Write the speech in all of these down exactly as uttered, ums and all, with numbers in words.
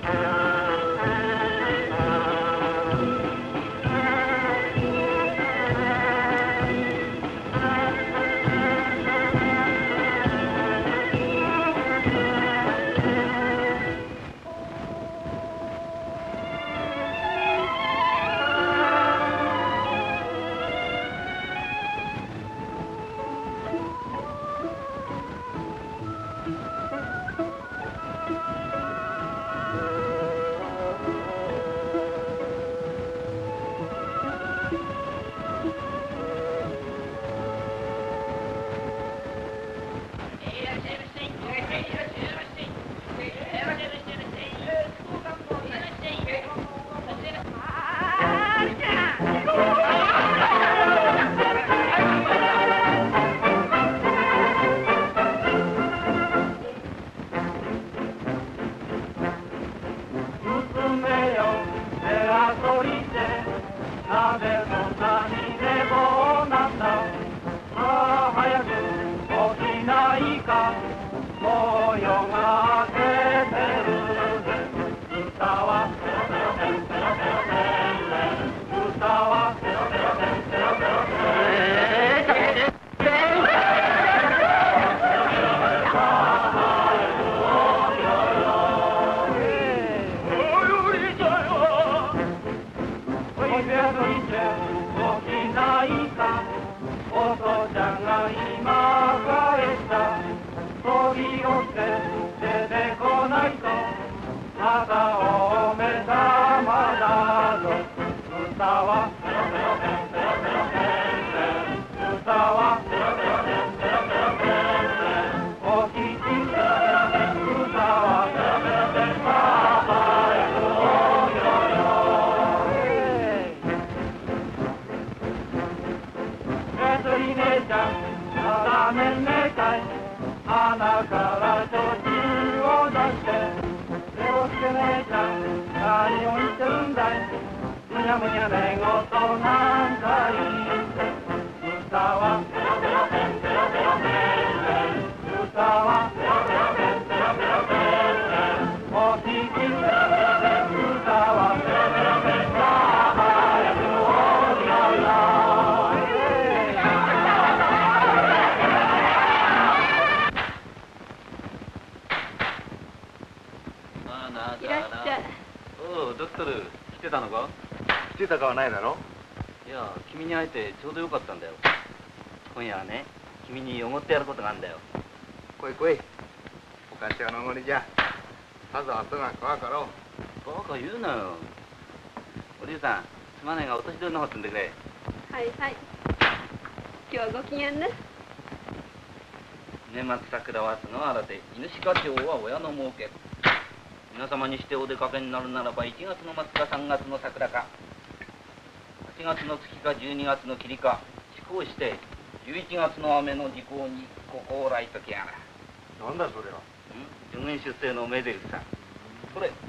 皆様にしてお出かけになるならばいちがつの末かさんがつの桜かはちがつの月かじゅうにがつの霧か思考してじゅういちがつの雨の時効にここを来ときやがなんだそれは。 受験出世の目でさそれ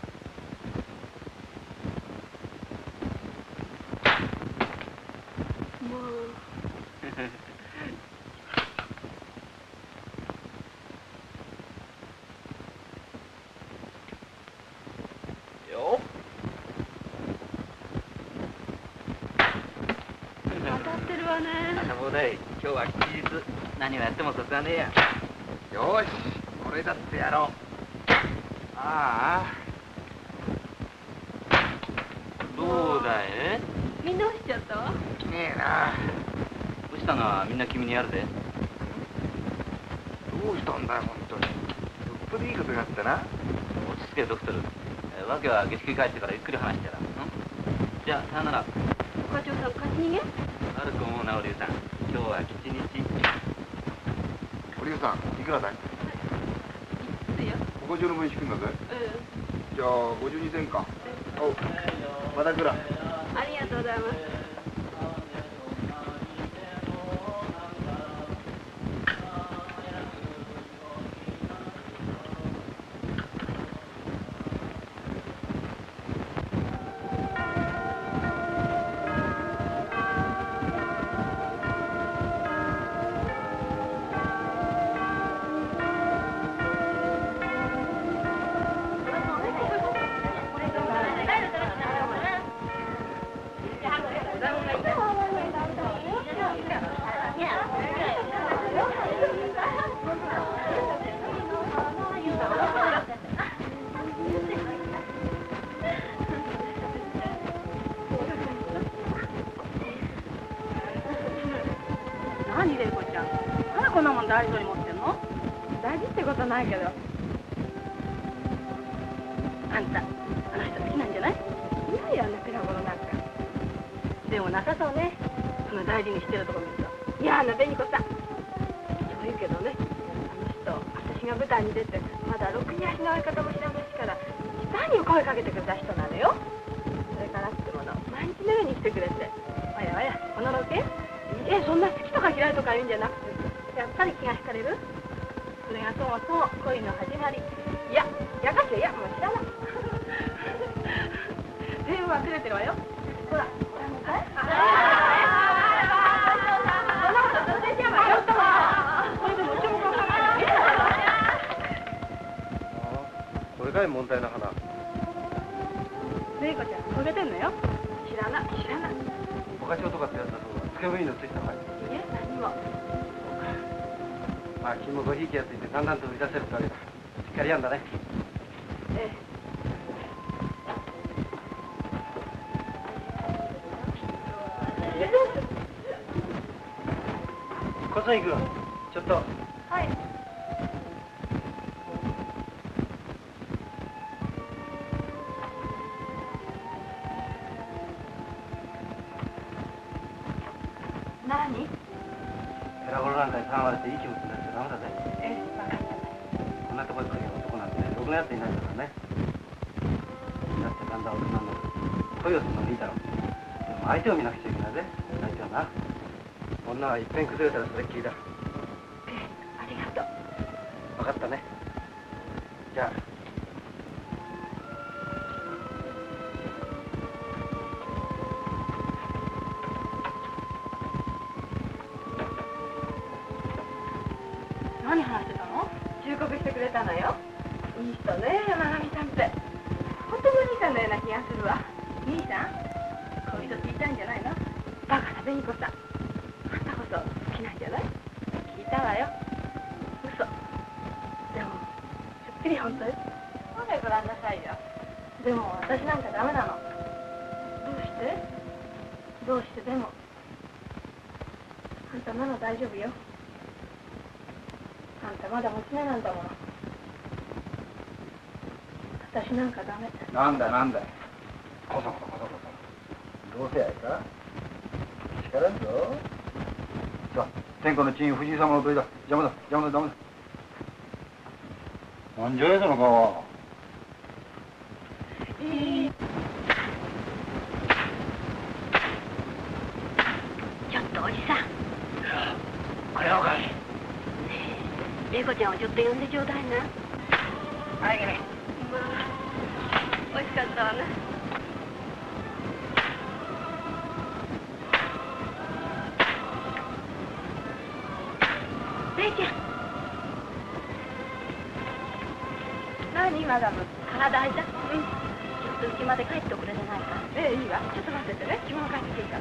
もう今日は吉日何をやってもそつはねえや。 よし俺だってやろう。ああどうだいみんな落ちちゃったわ。 ねえな。 落ちたのはみんな君にやるで。 どうしたんだよ本当に。よっぽどいいことがあったな。 落ち着けドクトル。わけは下宿に帰ってからゆっくり話してやら。じゃあさよなら。 お課長さん勝ち逃げあると思うなお龍さん。今日は吉日。 お龍さんいくらだい。 いいよ。 ごじゅうの分引くんだぜ。 うん。 じゃあごじゅうにせんか。おうまた来ら。 ありがとうございます。 大事に持ってんの？大事ってことないけど。あんた、あの人好きなんじゃない？いないよ、あんな比べ物なんか。でもなさそうね。その大事にしてるとこ見ると。いや、あの紅子さん。そう言うけどね、あの人、私が舞台に出て、まだろくに足の追い方も知らないしから、何を声かけてくれた人なのよ。それからってもの、毎日のように来てくれて。おやおや、このロケ？え、そんな好きとか嫌いとか言うんじゃなくて、やっぱり気が惹かれる？それがそもそも恋の始まり。いや、やかしいや、もう知らない。全部忘れてるわよ。ほら、ご覧なさい。そんなこと忘れちゃうわよ。それでもうちもこうかけて。 これかい問題の花。 玲子ちゃん、焦げてんのよ。知らない、知らない。 おかし男ってやつだそうだ。つけもいいのついたかい？いえ、何も。 まあ、君もごひいきやついてだんだんと売り出せるってわけだ。しっかりやんだね。 ええ。 小杉君、ちょっと。 はい。何？ ヘラゴロなんかに騒がれていい気持ちになっちゃダメだぜ。 ええ、分かった。 こんなとこに来る男なんてろくなやついないんだからね。だってだんだん大人になる。恋をするのもいいだろう。でも相手を見なくちゃいけないぜ。相手はな。女はいっぺん崩れたらそれっきりだ。 ええ、ありがとう。 分かったね。じゃあ。 何話してたの？忠告してくれたのよ。いい人ね、山上さんって。本当の兄さんのような気がするわ。兄さん、恋人って言いたいんじゃないの？バカな紅子さん。あんたこそ好きなんじゃない？聞いたわよ。嘘。でも、すっきり本当よ。ほらご覧なさいよ。でも私なんかダメなの。どうして？どうしてでも。あんたなら大丈夫よ。あんたまだ娘なんだもの。私なんかダメ。 なんだなんだ。こそこそこそこそ。どうせやいか。力んぞ。さあ、天下の珍藤井様のおとりだ。邪魔だ邪魔だ邪魔だ。なんじゃいその顔は。 いい。ちょっとおじさん。 これはおかしい。 玲子ちゃんをちょっと呼んでちょうだいな。 はい、ね。 まあ、美味しかったわね。玲ちゃん。何マダム。体空いた？うん。ちょっと家まで帰っておくれでないか。ええ、いいわ。ちょっと待っててね。着物帰ってくるから。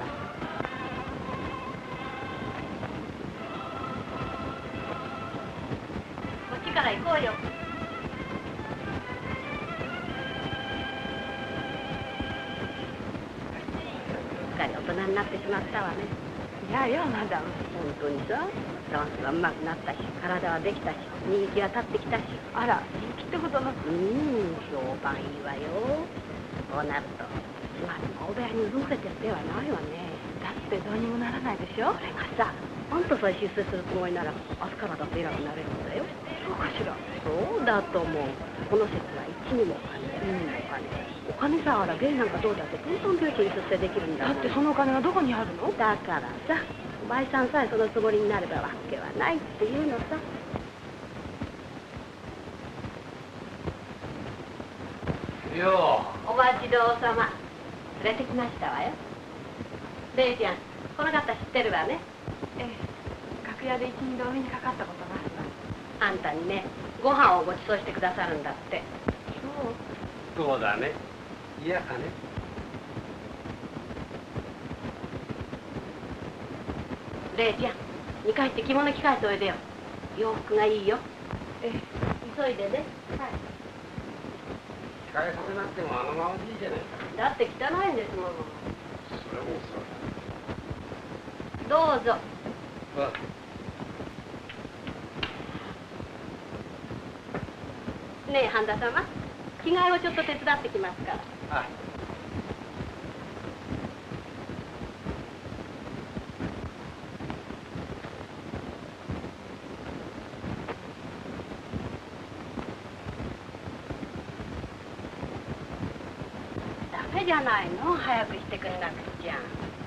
から行こうよ。すっかり大人になってしまったわね。いやよ、マダム。本当にさ、ダンスはうまくなったし、体はできたし、人気は立ってきたし。あら、人気ってことの。うん、評判いいわよ。そうなると、つまり大部屋にうろれてる手はないわね。だってどうにもならないでしょ。それがさ、あんたさえ出世するつもりなら、明日からだって偉くなれるんだよ。そうかしら。そうだと思う。この説は一にもお金、二にもお金。お金さあら芸なんかどうだってトントン拍子に出世できるんだもん。だってそのお金はどこにあるの？だからさ、お前さんさえそのつもりになればわけはないっていうのさ。 よう。お待ちどうさま。連れてきましたわよ。レイちゃん、この方知ってるわね。ええ、楽屋で一二度お目にかかったことがあるわ。あんたにね、ご飯をご馳走してくださるんだって。そう。 そうだね。嫌かね。 レイちゃん、にかいって着物着替えておいでよ。洋服がいいよ。ええ、急いでね。はい。 着替えさせなくてもあのままでいいじゃないか。 だって汚いんですもの。 それもどうぞ。 さ。 ねえ半田様、着替えをちょっと手伝ってきますから。 あダメじゃないの、早くしてくれなくちゃ。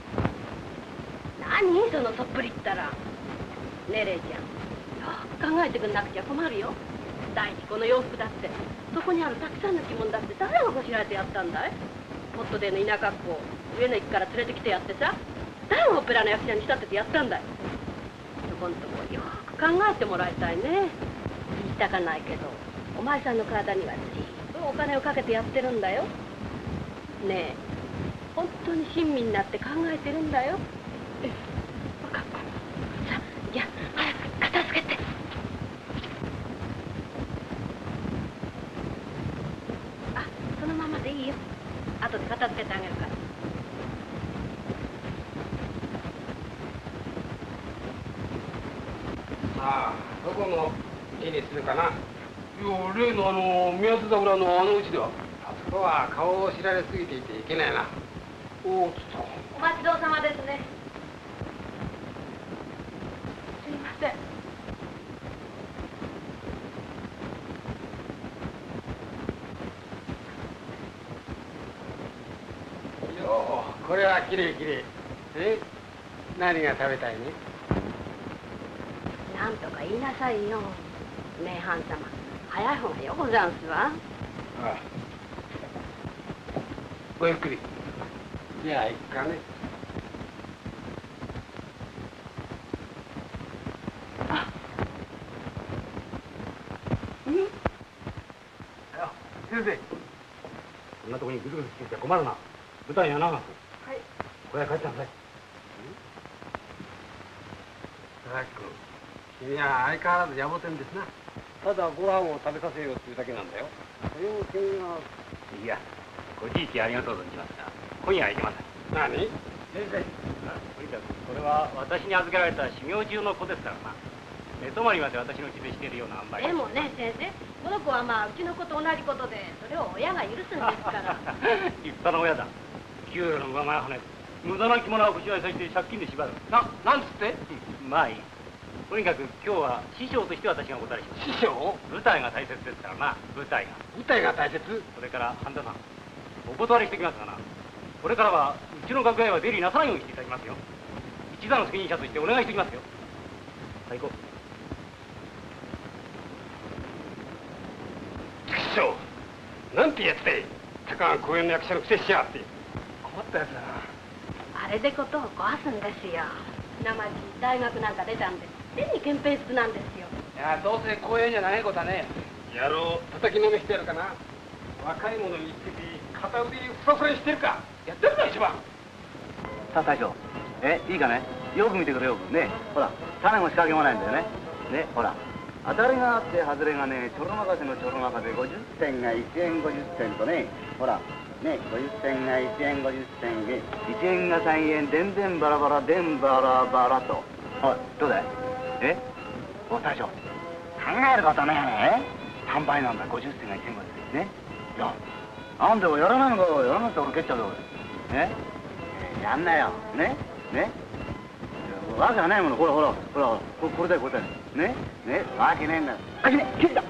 何そのそっぷりったら。ねえレイちゃん、よく考えてくれなくちゃ困るよ。第一この洋服だって、そこにあるたくさんの着物だって誰がこしらえてやったんだい。もっとでの田舎っ子を上野駅から連れてきてやってさ、誰がオペラの役者に仕立ててやったんだい。そこんとこよく考えてもらいたいね。言いたかないけど、お前さんの体にはずっとお金をかけてやってるんだよ。ねえ、本当に親身になって考えてるんだよ。分かった。さあ、じゃあ早く片付けて。あ、そのままでいいよ。後で片付けてあげるから。 ああ、どこの家にするかな。いや、例のあの宮津桜のあのうちでは。あそこは顔を知られすぎていていけないな。おお、ちょっと。 お待ちどうさまですね。すいません。 よう、これはきれいきれい。え、何が食べたいね。 なんとか言いなさいよ。ねえハン様、早い方がよござんすわ。 ああ、ごゆっくり。じゃあ行くかね。 あ、うん。 先生、こんなとこにぐずぐずしてちゃ困るな。舞台やな。はい。小屋帰ってなさい。佐々木君、君は相変わらず野暮天ですな。ただご飯を食べさせようというだけなんだよ。それを君が。 いや、ごじいきありがとう存じますが、今夜はいけません。 何？ 先生、とにかくこれは私に預けられた修行中の子ですからな。寝泊まりまで私のうちでしているような塩梅。 でもね先生、この子はまあうちの子と同じことで、それを親が許すんですから。 立派な親だ。給与の上前はね、無駄な着物をこしらえさせて借金で縛る。 な、なんつって？ まあいい。とにかく今日は師匠として私がお答えします。 師匠？ 舞台が大切ですからな、舞台が。 舞台が大切？ それから半田さん、お断りしてきますがな、これからはうちの楽屋へは出入りなさないようにしていただきますよ。一座の責任者としてお願いしておきますよ。さあ行こう。 師匠、なんてやつで高川公園の役者のくせしやがって。困ったやつだな。 あれでことを壊すんですよ。生地大学なんか出たんで、変に憲兵質なんですよ。 いや、どうせ公園じゃないことはね。野郎、叩きのめしてやるかな。若い者に言ってて片腕ふさふさにしてるか。やってるか一番。 さあ大将、えいいかね、よく見てくれよくね。ほら種も仕掛けもないんだよね。ね、ほら当たりがあって外れがね、ちょろまかせのちょろまかでごじゅってんがいちえんごじゅってんとね、ほらね、ごじゅってんがいちえんごじゅってんでいちえんがさんえんでんでんバラバラでんバラバラと。おいどうだい、えお大将、考えることねえね、さんばいなんだ。ごじゅってんがいちえんごじゅってんね。いやなんでもやらないのか。やらなくて俺蹴っちゃうぞ俺。ね、やんなよねね、わけがないもの。ほらほらほらほら、ここれだよこれだよねね、わけねえんだよ。あきね切った。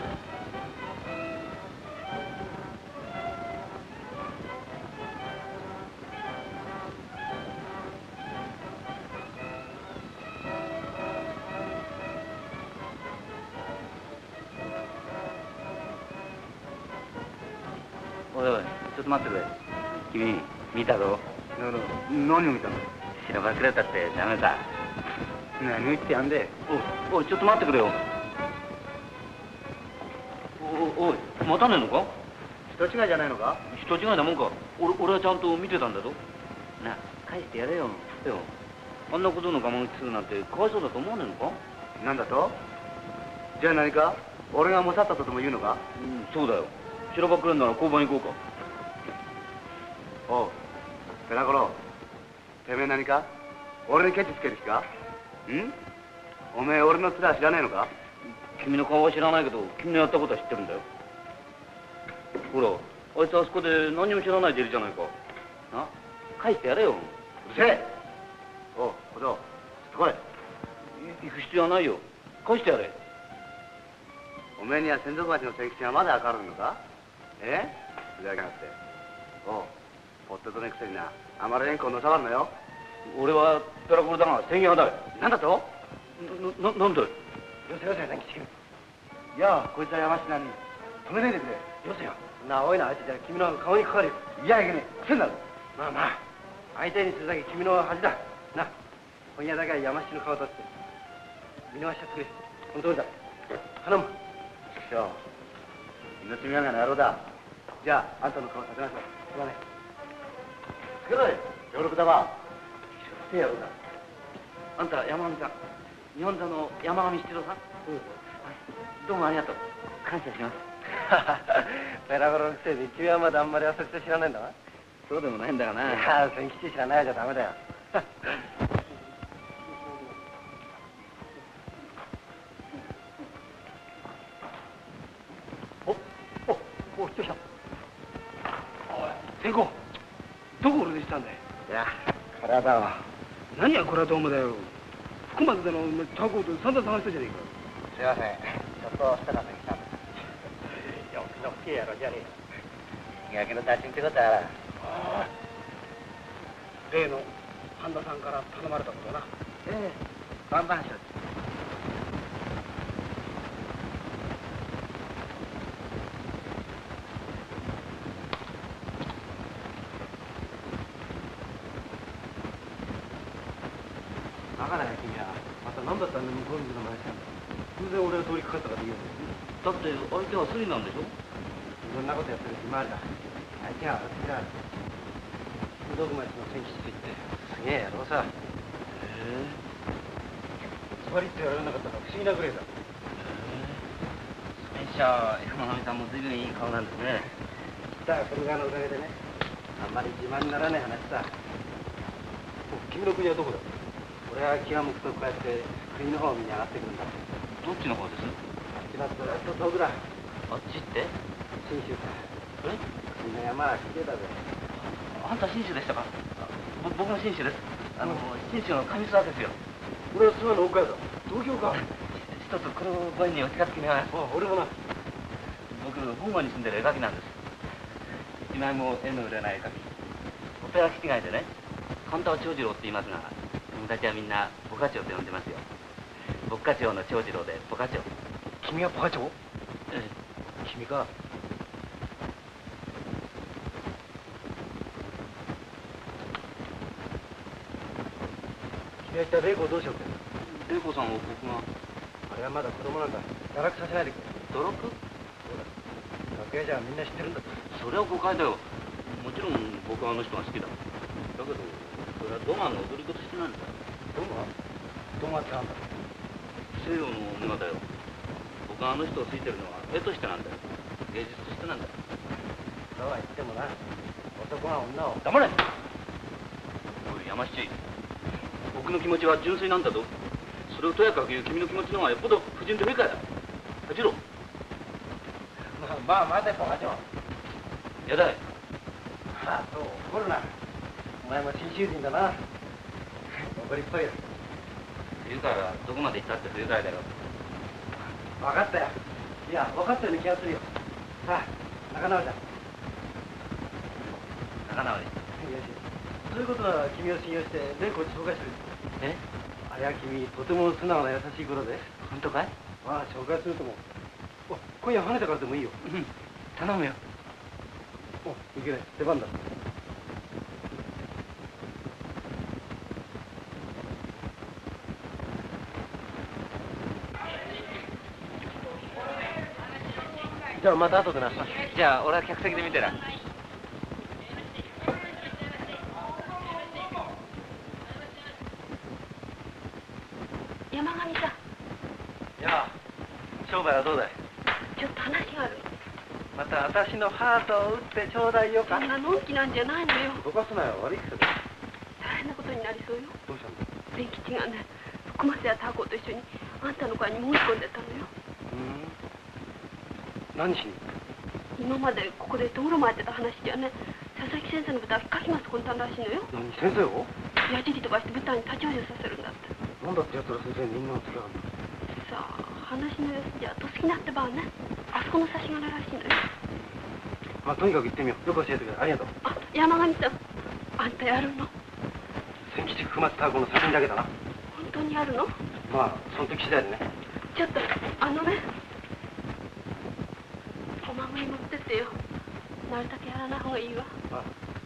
おいおい、ちょっと待ってくれ。君、見たぞ。 何を見たの？ 白ばくれたってダメだ。 何を言ってやんで。 おい、おい、ちょっと待ってくれよ。おおい、待たねえのか？ 人違いじゃないのか？ 人違いなもんか。俺俺はちゃんと見てたんだぞ。なあ、返してやれよ。よ、あんなことの我慢するなんてかわいそうだと思わねえのか？ なんだと？じゃあ何か俺がもさったとでも言うのか？ うん、そうだよ。白ばくれんなら交番行こうか。 おう、ペラコロ、てめえ何か俺にケチつける気か？ん？おめえ俺の面は知らねえのか？ 君の顔は知らないけど、君のやったことは知ってるんだよ。 ほら、あいつあそこで何にも知らないでいるじゃないか。な、返してやれよ。 うるせえ。おう、小僧、ちょっと来い。 行く必要はないよ。返してやれ。 おめえには千束町の千吉がまだ明るいのか？え？ふざけやがって。おう、ポッテトのくせにな、あまり円弧のさがるのよ。 俺はペラコルだが正義派だ。 なんだと？ な、な、なんだよ。 よせよせ、千吉君。いや、こいつは山科に止めないでくれ。よせよ。なあ、おいな、あいつじゃ君の顔にかかるよ。いや、いけねえ。癖になる。まあまあ、相手にするだけ君の恥だ。な、今夜だけは山七の顔を立って見逃しちゃってくれ。この通りだ。頼む。師匠、命みやがな野郎だ。じゃあ、あんたの顔立てましょう。すまねえ。つけろよ、上六だわ。せえ野郎だ。 あんた山上さん、日本座の山上七郎さん。 うん。 どうもありがとう。感謝します。 ペラゴロのくせに君はまだあんまり浅草知らないんだわ。 そうでもないんだがな。 いや、千吉知らないじゃダメだよ。お、お、お、来てきた。おい、千子、どこ俺でしたんだい。いや、体は。 何やこれはどうもだよ。福松だのタコと散々探したじゃねえか。 すいません、ちょっとしたかったに来たんです。よくのっけやろじゃねえよ。磨きの立ちんってことはら。 例の半田さんから頼まれたことな。 ええ、バンバンしろ。バカだよ君は。また何だったんだ向こう水の前したんだ。偶然俺が通りかかったから言うよ。 だって相手はスリなんでしょ。 いろんなことやってる暇あるだ。相手は私だ。道具町の千吉と言ってすげえ野郎さ。へえ。ズバリってやられなかったから不思議なぐらいだ。へえ。じゃあ山上さんも随分いい顔なんですね。 だからそれがのおかげでね、あんまり自慢にならない話さ。君の国はどこだ？俺は気が向くとこうやって国の方を見に上がってくるんだ。 どっちの方です？ あっちのずっと遠くだ。 あっちって？ 信州か。 え？ みんな山は綺麗だぜ。 あんた信州でしたか？ぼ僕も信州です。あの、信州の上諏訪ですよ。 俺は諏訪の岡谷だ。東京か。 一つこのご縁にお近づきには。 ああ、俺もな。 僕、本郷に住んでる絵描きなんです。今も絵の売れない絵描き。オペラ基地外でね、神田は長次郎って言いますが、友達はみんなボカチョウと呼んでますよ。ボッカチョウの長次郎でボカチョウ。 君はボカチョウ？ ええ。 君か。君は一体玲子をどうしようってんだ？ 玲子さんを僕が。 あれはまだ子供なんだ。堕落させないでくれ。 堕落？ そうだ。楽屋じゃみんな知ってるんだって。 それは誤解だよ。もちろん僕はあの人が好きだ。だけど、それはドマの踊り子としてなんだ。 ドマ？ドマってなんだ？ 西洋の女だよ。僕があの人を好いてるのは絵としてなんだよ。芸術としてなんだよ。 そうは言ってもな、男が女を。 黙れ！おい、山七。僕の気持ちは純粋なんだぞ。それをとやかく言う君の気持ちの方がよっぽど不純で不愉快だ。恥じろ。 まあ、まあ、待て、ボカチョウ。 やだい。 ああ、そう、怒るな。お前も新州人だな。怒りっぽいよ。 不愉快はどこまで行ったって不愉快だよ。 分かったよ。いや、分かったような気がするよ。さあ、仲直りだ。 仲直り。 よし。そういうことなら君を信用して玲子を紹介する。 え？ あれは君、とても素直な優しい子だぜ。 本当かい？ まあ、紹介するとも。お、今夜跳ねたからでもいいよ。 うん。頼むよ。 お、いけない。出番だ。じゃあまた後でな。 じゃあ俺は客席で見てな。 山上さん。 いや、商売はどうだい？ ちょっと話がある。 また私のハートを打ってちょうだいよか。 そんなのんきなんじゃないのよ。 動かすなよ、悪い癖だ。 大変なことになりそうよ。 どうしたんだ？ 千吉がね、福松やタコと一緒にあんたの会に申し込んでたのよ。 うん。何しに？ 今今までここでとぐろ回ってた話じゃね、佐々木先生の舞台書きます魂胆らしいのよ。 何、先生を？ 矢尻飛ばして舞台に立ち往生させるんだって。 なんだってやつら先生に因縁をつけやがるんだ。 さあ、話の様子じゃとすきなってばね、あそこの差し金らしいのよ。 まあとにかく行ってみよう。よく教えてくれ。ありがとう。 あ、山上さん、あんたやるの？ 千吉福松太鼓の作品だけだな。 本当にやるの？ まあその時次第でね。 ちょっとあのね、お守り持ってってよ。なるだけやらない方がいいわ。 ああ。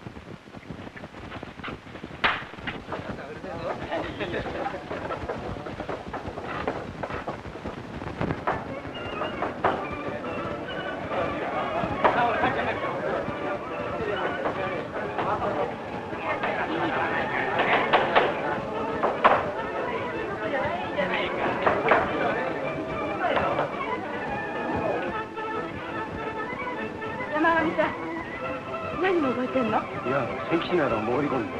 山上さん、何も覚えてんの？ いや、千吉の間を潜り込んで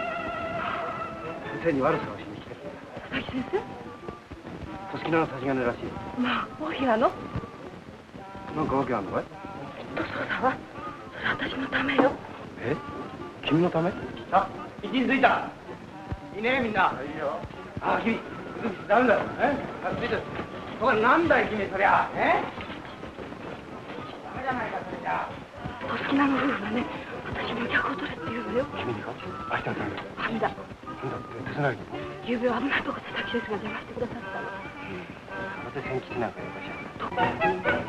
先生に悪さをしに来てる。 佐々木先生？ とすきなの差し金らしい。 まあ、大部屋の？ なんかわけあんのかい？ きっとそうだわ。それ私のためよ。 え？君のため？ さあ、位置についた。いいね、みんな。いいよ。ああ、君、ダメだよ。え？あ、ついてる。これなんだい、君、そりゃ。え？ダメじゃないか、それじゃ。 とすきなの夫婦がね、私に逆を取れって言うのよ。 君にか？明日のためだ。 あんだ。 なんだって手伝いの？ ゆうべは危ないとこ佐々木先生が電話してくださったの。 それで千吉なんかやるかしら。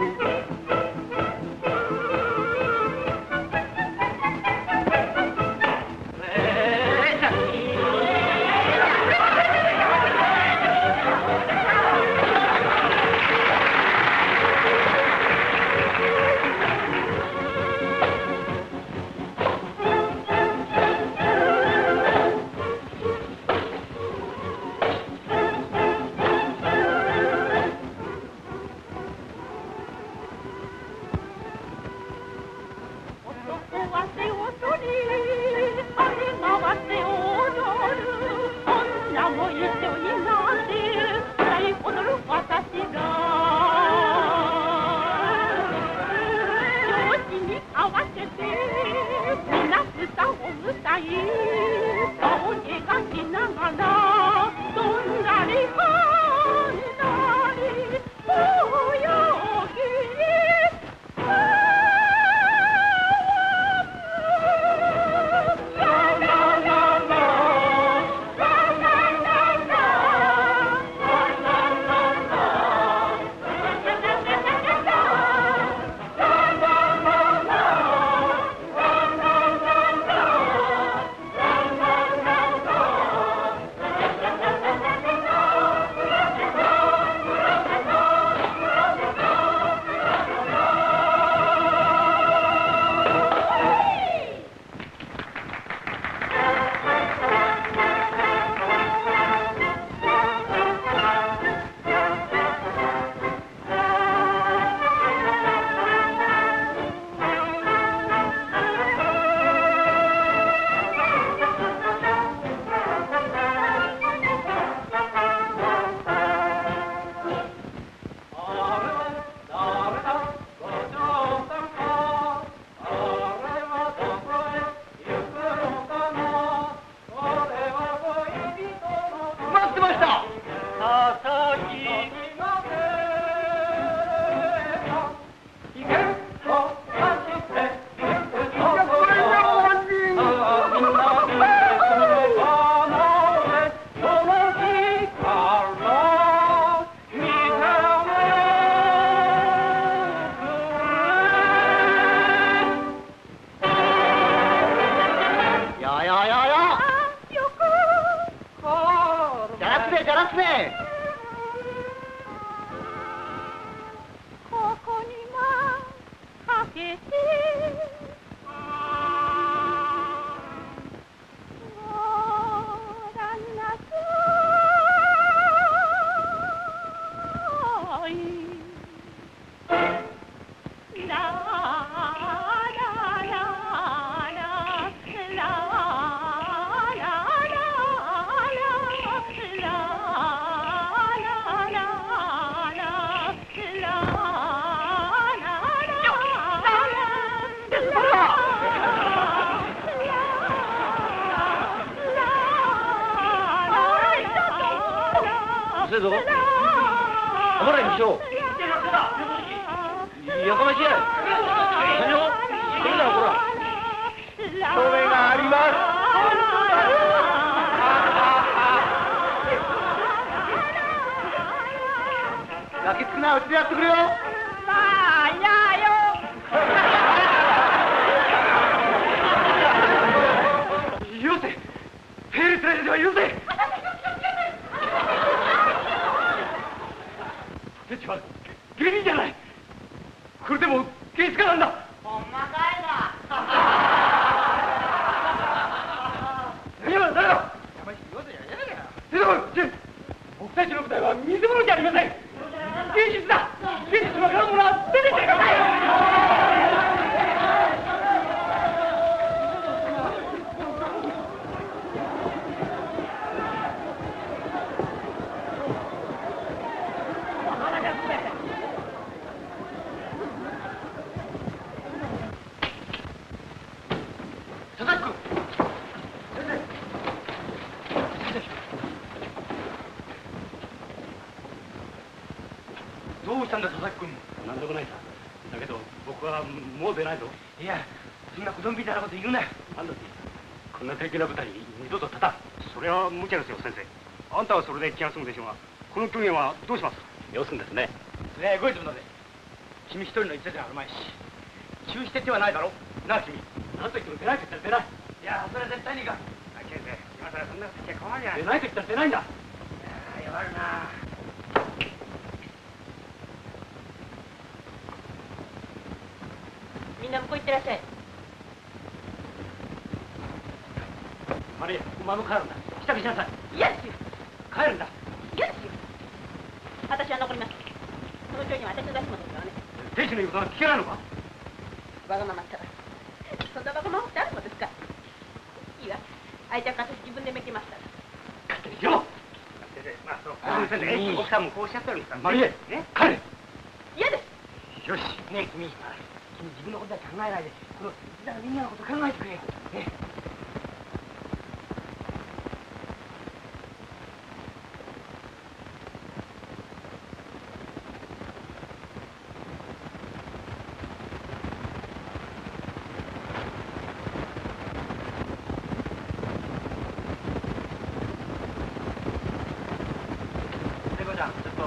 せぞ。ほら一緒。やかましいや。何を？いいんだほら。 それがあります。泣きつくな、うちでやってくれよ。 まあ、いやよ。 よせ。ヘルスレスではよせ。てちは芸人じゃない。これでも芸術家なんだ。 ほんまかいな。 何は誰だ。やましいよせややや。てど僕たちの舞台は見せ物じゃありません。芸術だ。芸術わからんものは出てきてください。どうしたんだ佐々木君。 なんでもないさ。だけど僕はもう出ないぞ。 いや、そんな子供みたいなこと言うなよ。 なんだってこんな低級な舞台に二度と立たん。それは無茶ですよ先生。あんたはそれで気が済むでしょうが、この狂言はどうします。よすんですね。 それはエゴイズムだぜ。君一人の言ってじゃあるまいし、中止って手はないだろう。なあ君。 なんと言っても出ないと言ったら出ない。 いや、それは絶対にいかん。 先生、今さらそんなこと言っちゃ困るじゃない。 出ないと言ったら出ないんだ。 いや弱るな。 みんな向こう行ってらっしゃい。 マリエ、お前も帰るんだ。支度しなさい。 嫌ですよ。 帰るんだ。 嫌ですよ。私は残ります。そのちょいには私の出し物ですからね。 亭主の言うことは聞けないのか。 わがままったら。そんなわがままってあるのですか。いいわ。愛着私自分でめきますから。 勝手にしろ。先生、まあそう。先生、奥さんもこうおっしゃってるんですから。マリエ、 ね、 帰れ。 嫌です。 よし。 ねえ君、君自分のことは考えないで、この一座のみんなのこと考えてくれよ。ね。聖子ちゃん、ちょっと。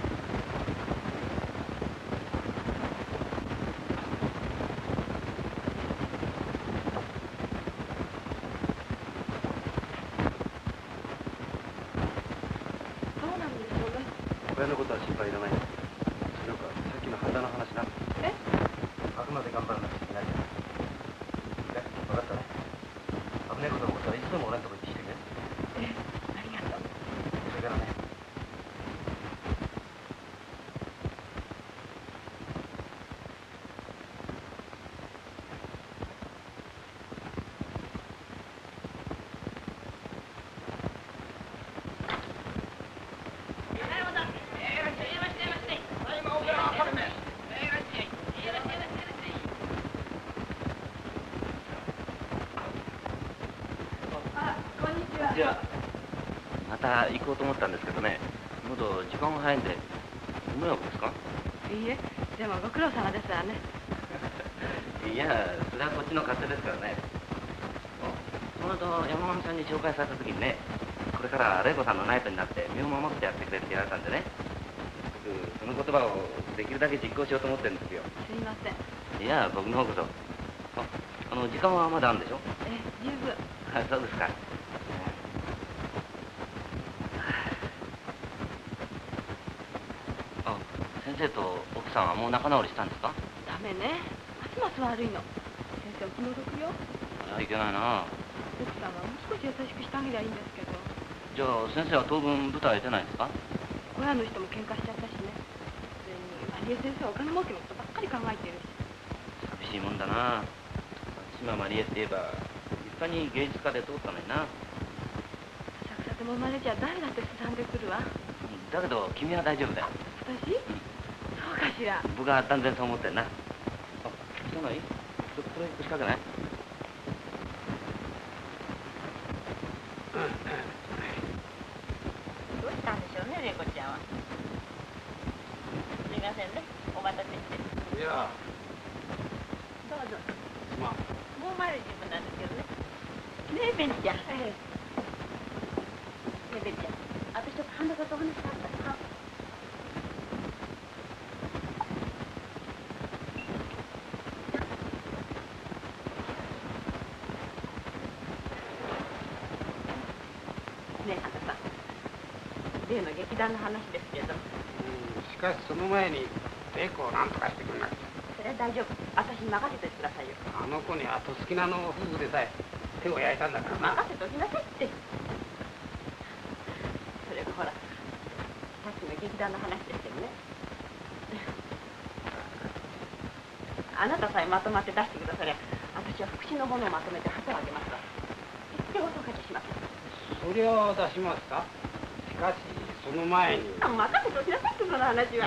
親のことは心配いらない。なんかさっきの半田の話な。 え？ あくまで頑張らなくちゃいけないじゃない。え、分かったね。危ないことが起こったらいつでも俺のとこ行ってきてくれ。 え、ありがとう。 それからね。 じゃあまた行こうと思ったんですけどね、もう時間が早いんで。ご迷惑ですか？ いいえ、でもご苦労様ですわね。 いや、それはこっちの勝手ですからね。その後山上さんに紹介された時にね、これから玲子さんのナイトになって身を守ってやってくれって言われたんでね、僕その言葉をできるだけ実行しようと思ってるんですよ。 すいません。 いや、僕の方こそ。あ、あの時間はまだあるんでしょ？ え、十分。 あ、そうですか。あ、先生と奥さんはもう仲直りしたんですか？ ダメね。ますます悪いの。先生お気の毒よ。 いや、いけないな。 奥さんはもう少し優しくしてあげりゃいいんですけど。 じゃあ先生は当分舞台出ないんですか？ 親の人も喧嘩しちゃったしね。それにマリエ先生はお金儲けのことばっかり考えてるし。 寂しいもんだな。島マリエって言えば立派に芸術家で通ったのにな。 浅草でも生まれちゃ誰だってすさんでくるわ。 だけど君は大丈夫だよ。 私？そうかしら。 僕は断然そう思ってるな。あ、知らない？ちょっとこれ腰掛けない？ どうしたんでしょうね、玲子ちゃん。 大丈夫なんですけどね。ねえベンちゃん。ええ。ねえベンちゃん、私ちょっと半田さんとお話があったの。ねえ半田さん、例の劇団の話ですけど。 しかしその前に玲子を何とかしてくんなくちゃ。 それは大丈夫。私に任せてくださいよ。 あの子にはとすきなの夫婦でさえ手を焼いたんだからな。 任せておきなさいって。それがほら、さっきの劇団の話ですけどね。あなたさえまとまって出してくださりゃ、私は福祉のものをまとめて旗をあげますから。手をおかけします。 そりゃあ出しますか。しかしその前に。 あ、任せておきなさいって、その話は。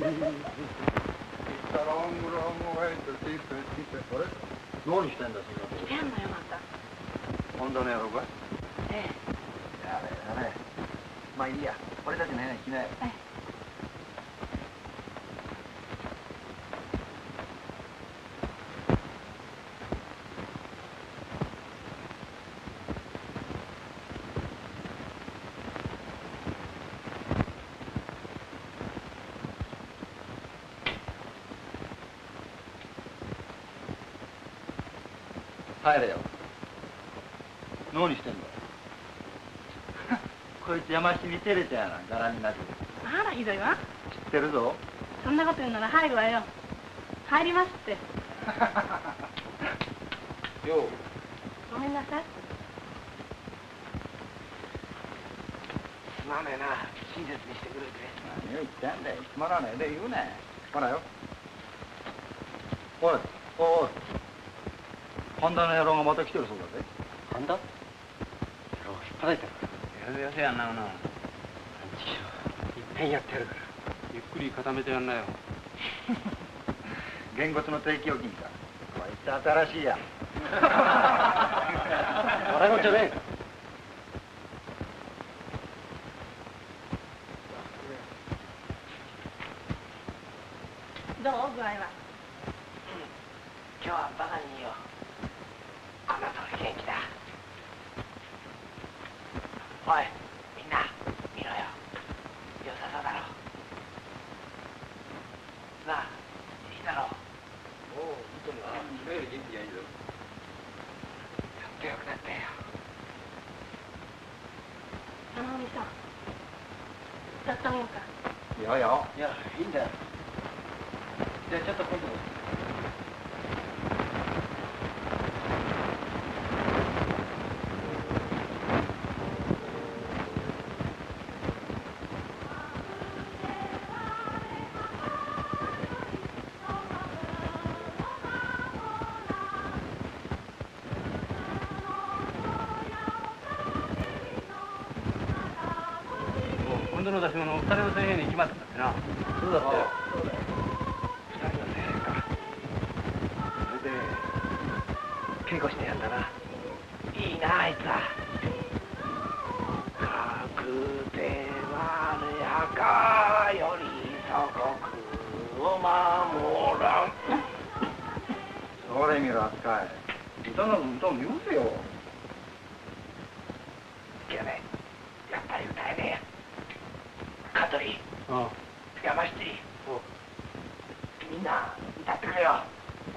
何してんだそんなとこ。 してんのよ、また。 本当の野郎か。 ええ。 やれやれ。まあいいや。俺たちの部屋に来なよ。 はい。 帰れよ。何してんだこいつ山七に照れちゃうな、柄になって。 あら、ひどいわ。 知ってるぞ。 そんなこと言うなら入るわよ。入りますって。 よう。 ごめんなさい。 すまねえな、親切にしてくれて。 何を言ってんだよ。つまらねえで言うね。つまらよ。おい、おい。神田の野郎がまた来てるそうだぜ。神田？野郎引っ張られてる。 やせやせやんなもの。いっぺんやってやるから。ゆっくり固めてやんなよ。 げんこつの定期預金か。こいつ新しいや。笑いもんじゃねえ。 どう具合は。 今日はバカにいいよ。こんなとこ元気だ。おい、みんな、見ろよ。良さそうだろ。なあ、いいだろう。 おう、いいともだ。今より元気がいいぞ。 やっとよくなったよ。 玉美さん、歌ってあげようか。 いやいや。いや、いいんだよ。じゃあちょっと今度。 今度の出し物、二人の千円に決まったんだってな。 そうだったよ。 二人の千円か。それで、稽古してやんだな。いいな、あいつは。かくてまるやかより祖国を守らん。 それ見ろ、扱い。歌なの歌をよせよ。 いやね、やっぱり歌えねえや。香取、山七、みんな歌ってくれよ。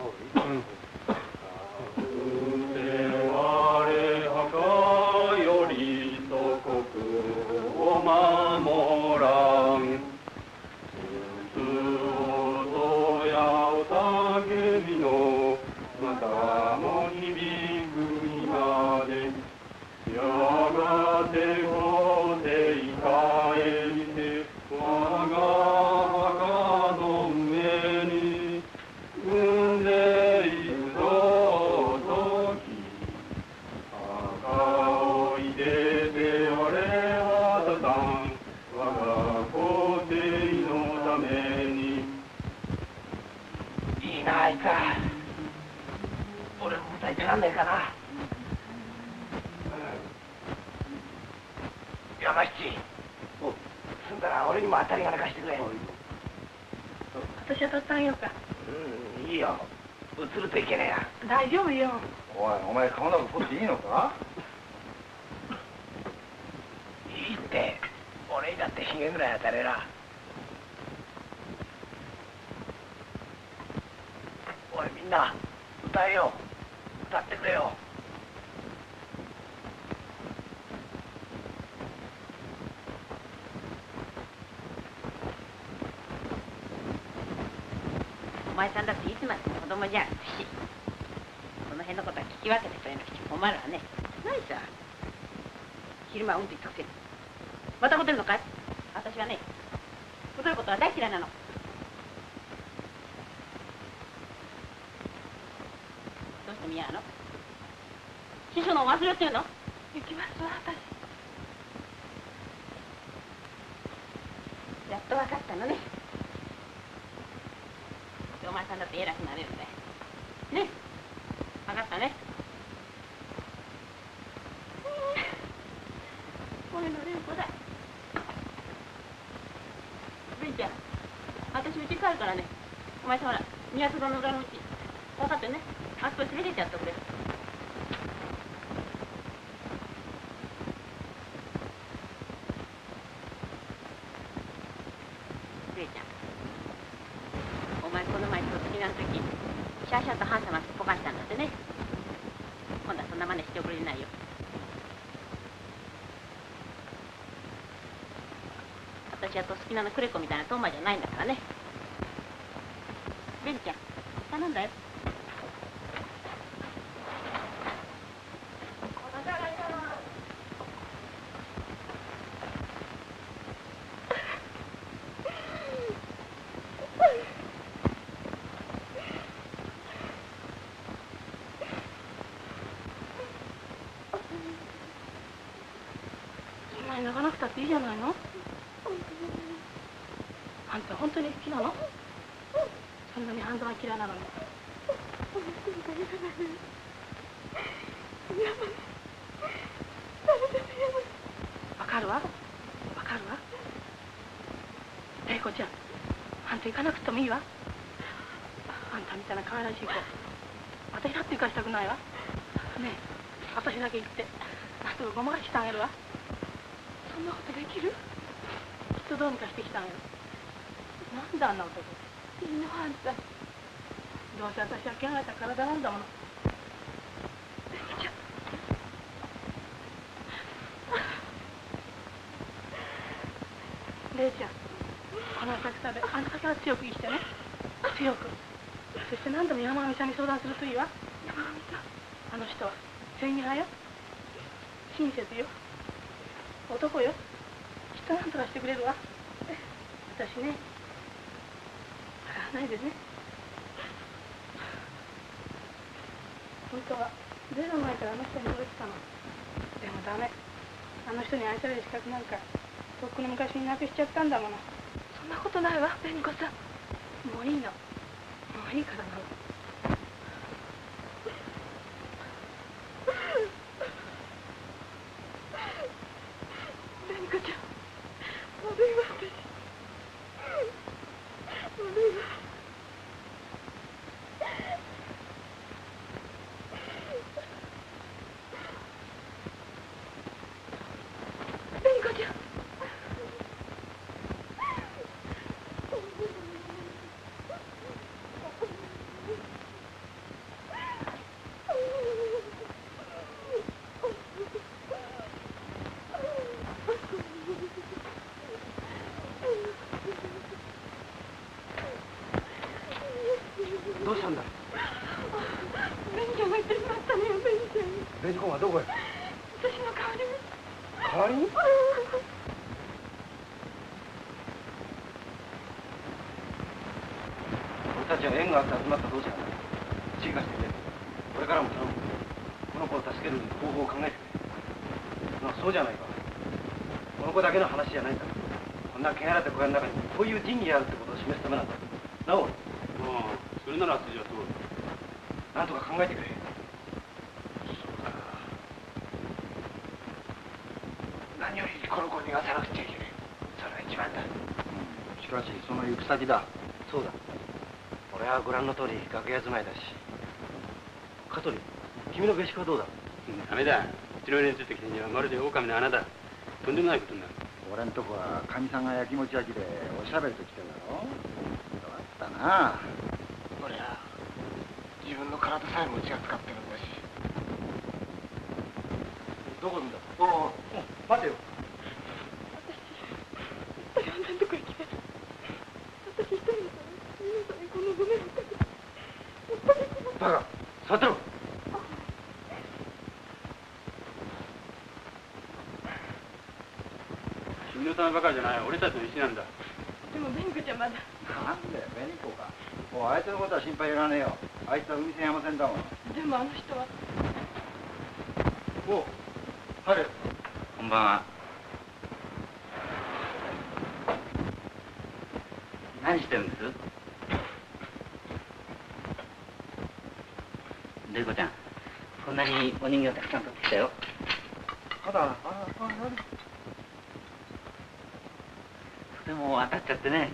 我墓より祖国を守らん。うつおとやおたけびのまたも響く今でやがてこでいかえりて我が墓の上に産んでいるぞとき墓をいでて我はたたん我が皇帝のためにいいなあいつは俺も歌いてなんねえかな。山七、済んだら俺にも当たり金貸してくれ。 私は歌ってあげようか。 うん、いいよ。映るといけねえや。 大丈夫よ。 おい、お前顔なんか取っていいのか？ いいって。俺にだってヒゲぐらい当たれら。おい、みんな歌えよ。歌ってくれよ。 お前さんだっていつまでも子供じゃんし、その辺のことは聞き分けてくれなくちゃ困るわね。ないさ、昼間はうんと言ったくせにまたホテルのかい？私はね、ホテルことは大嫌いなの。どうして嫌なの？師匠のお忘れっていうの？行きますわ、私。やっと分かったのね。お前さんだって偉くなれるんだよ。ね、分かったね。俺の連子だ。ベンちゃん、私うち帰るからね。お前さんほら、宮津の裏のうち分かってね。あそこ連れてってやってくれ。ベンちゃん、お前この前と好きな時シャーシャーとハンサマすっぽかしたんだってね。今度はそんな真似しておくれないよ。私はと好きなのクレコみたいなトンマじゃないんだからね。ベンちゃん、頼んだよ。泣かなくたっていいじゃないの。あんた本当に好きなの？そんなに半沢が嫌いなのに。わかるわ、わかるわ。玲子ちゃん、あんた行かなくてもいいわ。あんたみたいな可愛らしい子、私だって行かしたくないわ。ねえ、私だけ行ってなんとかごまかしてあげるわ。そんなことできる？きっとどうにかしてきたんよ。なんであんな男。いいのあんた。どうせ私は汚れた体なんだもの。レイちゃん、この浅草であんたから強く生きてね。強く。そして何でも山上さんに相談するといいわ。山上さん、あの人は正義派よ。親切よ。男よ。きっと何とかしてくれるわ。私ね、笑わないでね。本当はずいぶん前からあの人に惚れてたの。でもダメ。あの人に愛される資格なんかとっくの昔になくしちゃったんだもの。そんなことないわ、紅子さん。もういいの。もういいからなの。紅子ちゃん、悪いわ私。悪いわ。紅子ちゃん。どうしたんだ？ベニちゃんが行ってしまったのよ、ベニちゃん。ベニコンはどこへ？私の代わりに。代わりに？俺たちは縁があって集まった同志なんだ。地位化してくれ。これからも頼む。この子を助ける方法を考えてくれ。まあそうじゃないか。この子だけの話じゃないんだ。こんな汚れた小屋の中にこういう仁義があるってことを示すためなんだ。なお。ああ、それなら筋は通る。なんとか考えてくれ。そうか。何よりこの子を逃がさなくちゃいけない。それが一番だ。うん、しかしその行く先だ。そうだ。俺はご覧の通り楽屋住まいだし。香取、 君の下宿はどうだ？ ダメだ。うちの上についてきてんじゃまるで狼の穴だ。とんでもないことになる。 俺んとこはかみさんがやきもち焼きでおしゃべりと来てるだろ。どうだったな。 俺は自分の体さえも血が使ってるんだし。 どこにだ？おお、待てよ。 私は何とか生きてる。私一人だから皆さんにこのごめんをかけてバカ、座ってろ。 君のためばかりじゃない。俺たちの石なんだ。 でも紅子ちゃんまだ。 なんで紅子か。もうあいつのことは心配いらねえよ。あいつは海線山線だもん。 でもあの人は。 おう、入れ。 こんばんは。何してるんです？玲子ちゃん、こんなにお人形たくさん取ってきたよ。 あら、あら、あら。 とても当たっちゃってね。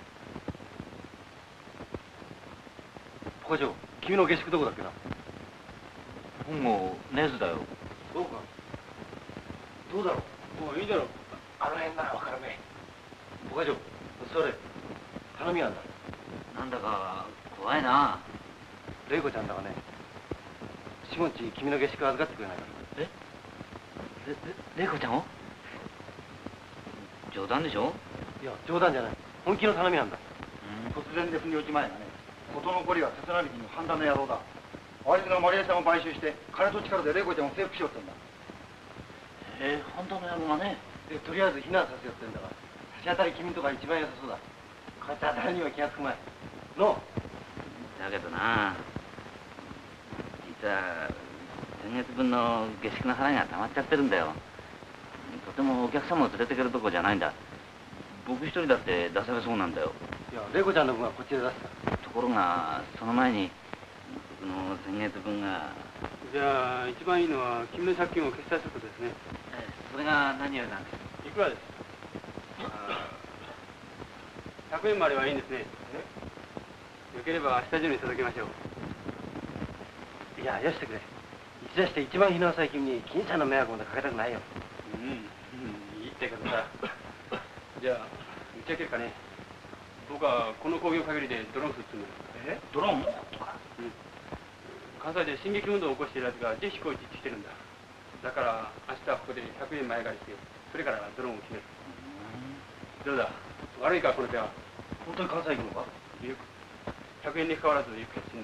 ポカ長、君の下宿どこだっけな？ 本郷根津だよ。 そうか。どうだろう？ もういいだろう。 あの辺ならわかるね。 ポカ長、座れ。頼みがあんだ。 なんだか怖いな。 玲子ちゃんだがね、しもんち君の下宿預かってくれないか。 え？れ、れ、玲子ちゃんを？冗談でしょ？ いや、冗談じゃない。本気の頼みなんだ。 突然で腑に落ちまいがね。事の起こりは手綱引きの半田の野郎だ。あいつがマリエさんを買収して金と力で玲子ちゃんを征服しようってんだ。 えー、本当の野郎がね。 で、とりあえず避難させようってんだが、差し当たり君とか一番良さそうだ。こいつは誰にも気がつくまい。のだけどな、実は先月分の下宿の払いが溜まっちゃってるんだよ。とてもお客様を連れてけるとこじゃないんだ。僕一人だって出せるそうなんだよ。 いや、玲子ちゃんの分はこっちで出すから。 ところがその前に僕の先月分が。 じゃあ一番いいのは君の借金を決済することですね。 えそれが何よりなんです。 いくらです？ひゃくえんまではいいんですね。よければ明日中に届けましょう。 いや、よしてくれ。一出して一番日の浅い君に金ちゃんの迷惑までかけたくないよ。 うん、うん、いいってことだ。じゃあ打ち明けるかね。僕はこの工業限りでドローンするつもり。 えドローン？うん。 関西で進撃運動を起こしているやつがジェシコイチって来てるんだ。だから明日はここでひゃくえん前借りして、それからドローンを決める。どうだ、悪いかこの手は。 本当に関西行くのか？ ひゃくえんに関わらず行くか死んだ。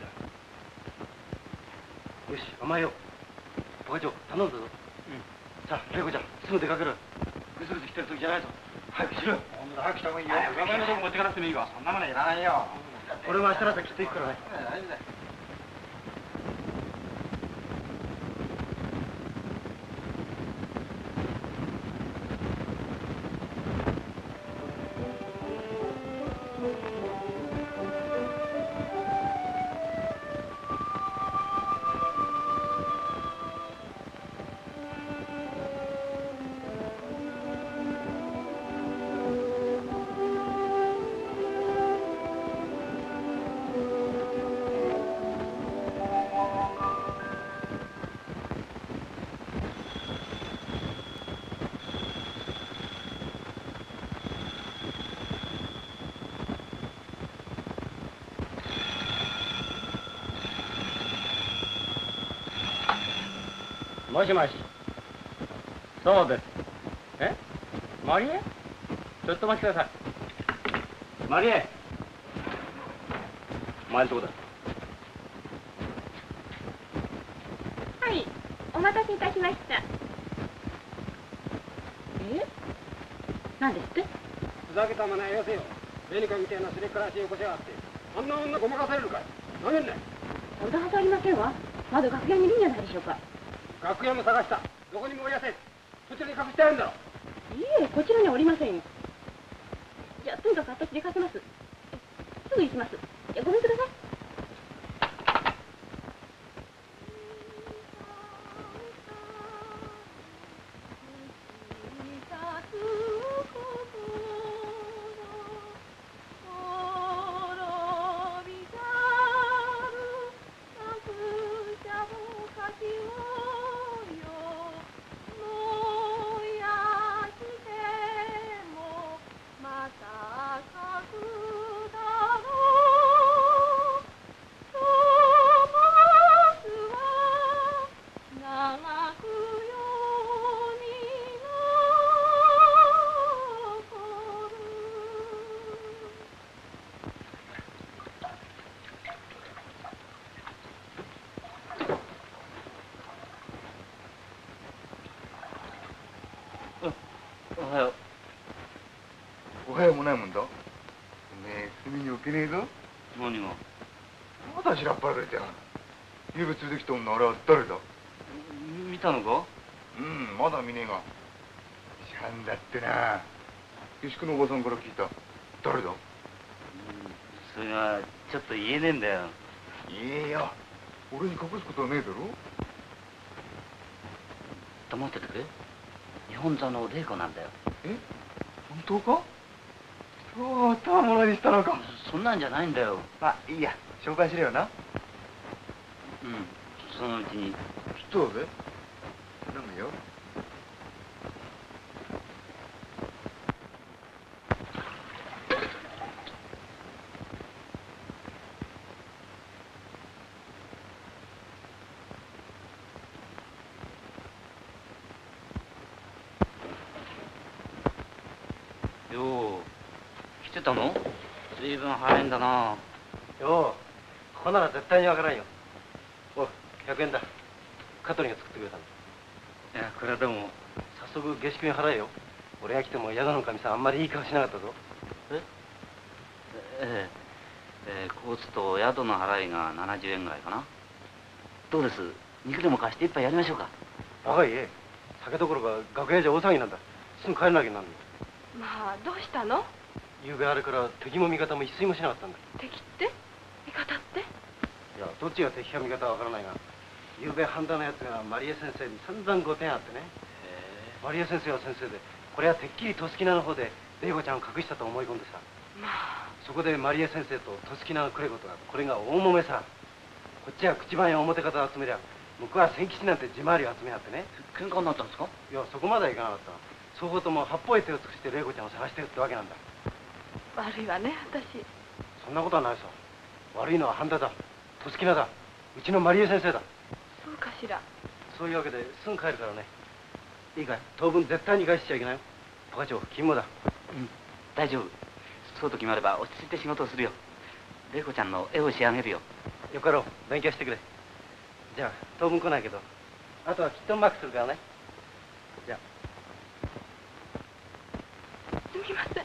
よし、甘えよう。ポカ長、頼んだぞ。うん。さあ、玲子ちゃん、すぐ出かける。ぐずぐず来てる時じゃないぞ。早くしろよ。 ほんと早くした方がいいよ。 名前のとこ持ってかなくてもいいわ。 そんなものいらないよ。 俺も明日の朝きっと行くからね。 大丈夫だよ。 もしもし。そうです。え？マリエ？ちょっと待ちください。マリエ。お前のとこだ。 はい、お待たせいたしました。え？何ですって？ ふざけたまねよせよ。紅子みたいなすれっからしよこしやがって。あんな女ごまかされるかい。なめんね。 そんなはずありませんわ。まだ楽屋にいるんじゃないでしょうか。 楽屋も探した。どこにもおりやせん。そちらに隠してあるんだろ。 いえ、こちらにはおりませんよ。じゃあ、とにかく私出かけます。すぐ行きます。いや、ごめんください。「 早もないもんだ。おめえ隅に置けねえぞ。 何が？ まだしらっぱらかれてやがる。ゆうべ連れてきた女、あれは誰だ？ 見たのか？ うん、まだ見ねえが。しゃんだってな。下宿のおばさんから聞いた。誰だ？ それがちょっと言えねえんだよ。 言えよ。俺に隠すことはねえだろ。 黙っててくれ。日本座の玲子なんだよ。 え、本当か？そう、たわものにしたのか。 そんなんじゃないんだよ。 まあいいや、紹介するよな。 うん、そのうちに。 そうだぜ。頼むよ。 よう、来てたの？随分早いんだな。 よう、ここなら絶対にわからんよ。おい、ひゃくえんだ。香取が作ってくれたんだ。 いや、これはでも。 早速下宿に払えよ。俺が来ても宿の神さんあんまりいい顔しなかったぞ。えええ、えー、コースと宿の払いがななじゅうえんぐらいかな。どうです？肉でも貸して一杯やりましょうか。 バカ言え。酒どころか楽屋じゃ大騒ぎなんだ。すぐ帰らなきゃなんの。 まあどうしたの？ 夕べあれから敵も味方も一睡もしなかったんだ。 敵って味方って？ いや、どっちが敵か味方はわからないが、夕べ半田のやつがマリエ先生に散々ごてんあってね。マリエ先生は先生で、これはてっきりトスキナの方で玲子ちゃんを隠したと思い込んでさ。 まあそこでマリエ先生とトスキナのクレコとがこれが大揉めさ。こっちは口番や表方を集めりゃ、向こうは千吉なんて地回りを集めあってね。 喧嘩になったんですか？ いや、そこまではいかなかった。双方とも八方へ手を尽くして玲子ちゃんを探してるってわけなんだ。 悪いわね、私。 そんなことはないさ。悪いのは半田だ、トスキナだ、うちのマリエ先生だ。 そうかしら。 そういうわけですぐ帰るからね。いいかい？当分絶対に返しちゃいけないよ。部課長、君もだ。 うん、大丈夫。そうと決まれば落ち着いて仕事をするよ。玲子ちゃんの絵を仕上げるよ。 よかろう、勉強してくれ。じゃあ当分来ないけど、あとはきっとうまくするからね。じゃあ。 すみません。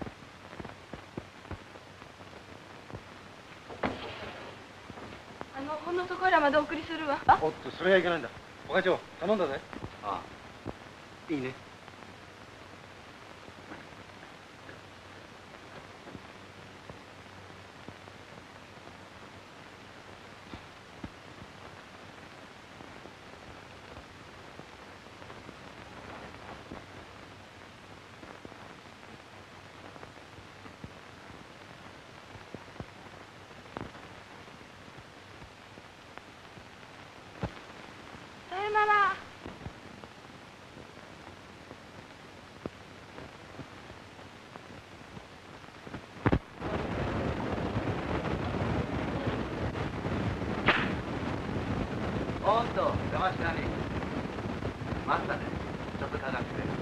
あのほんのそこらまでお送りするわ。 おっと、それはいけないんだ。部課長、頼んだぜ。 ああ、 いいね。 さよなら。 おっと、邪魔しなに。待ったね。ちょっとかかってくれ。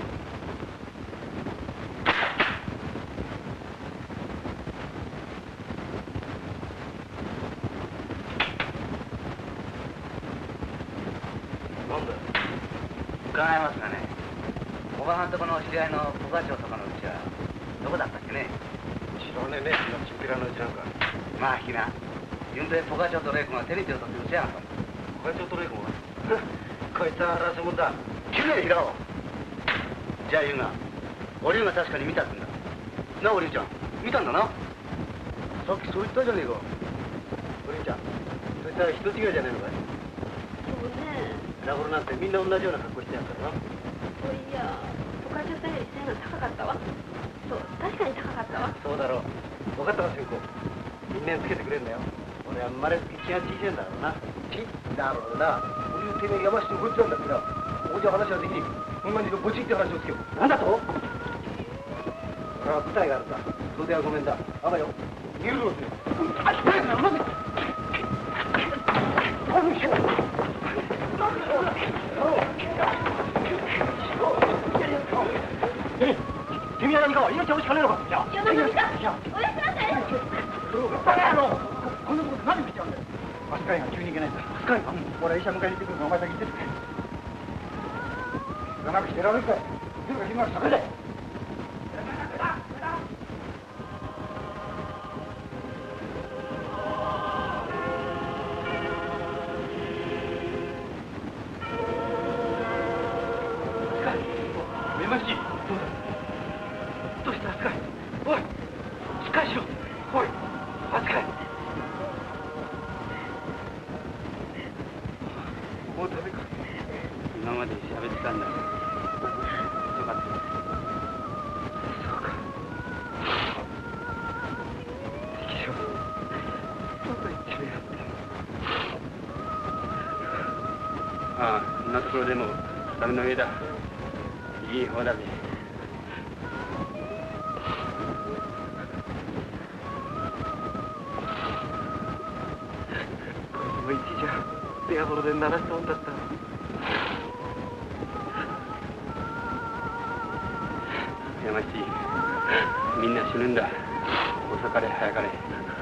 なんだよ。 伺いますがね、おばはんとこの知り合いの部課長とかのうちはどこだったっけね？ 知らねえね、チンピラのうちなんか。 まあ、ひな。ゆんべ部課長と玲子が手に手を取って打ち合わせたんだ。 部課長と玲子がこいつは荒らせもんだ。 きれいひらを。じゃあゆうが、おりゅうが確かに見たってんだ。なあおりゅうちゃん、見たんだな。 さっきそう言ったじゃねえか。お兄ちゃん、そいつは人違いじゃねえのかい？ そうね。 ラボルなんてみんな同じような格好してやるからな。 そういや、部課長さんより背が高かったわ。そう、確かに高かったわ。 そうだろう。分かったか、俊子。因縁つけてくれんだよ。俺は生まれつき気が小さいんだろうな。 ちだろうな。俺のてめえ山下にこいつなんだってな。おじゃ話はできねえ。こんなにぼちって話をつけよう。 なんだと？俺は舞台があるさ。袖はごめんだ。あばよ。 逃げるぞって。 君は何か命を惜しかねえのか？いや、 山上さん、おやすみなさい。 バカ野郎！こんなこと何見ちゃうんだよ。アスカイが急に行けないんだ。アスカイか？俺は医者迎えに行ってくるからお前先行ってって。長くしてられるかい。とにかく今は食べれ。 今まで喋ってたんだ。よかった。 そうか。敵将、そうと言ってるやって。 ああ、こんなところでも畳の上だ。いい方だぜ。 こいつも一時はデアボロで鳴らしたんだった。 やましい。みんな死ぬんだ。遅かれ早かれ。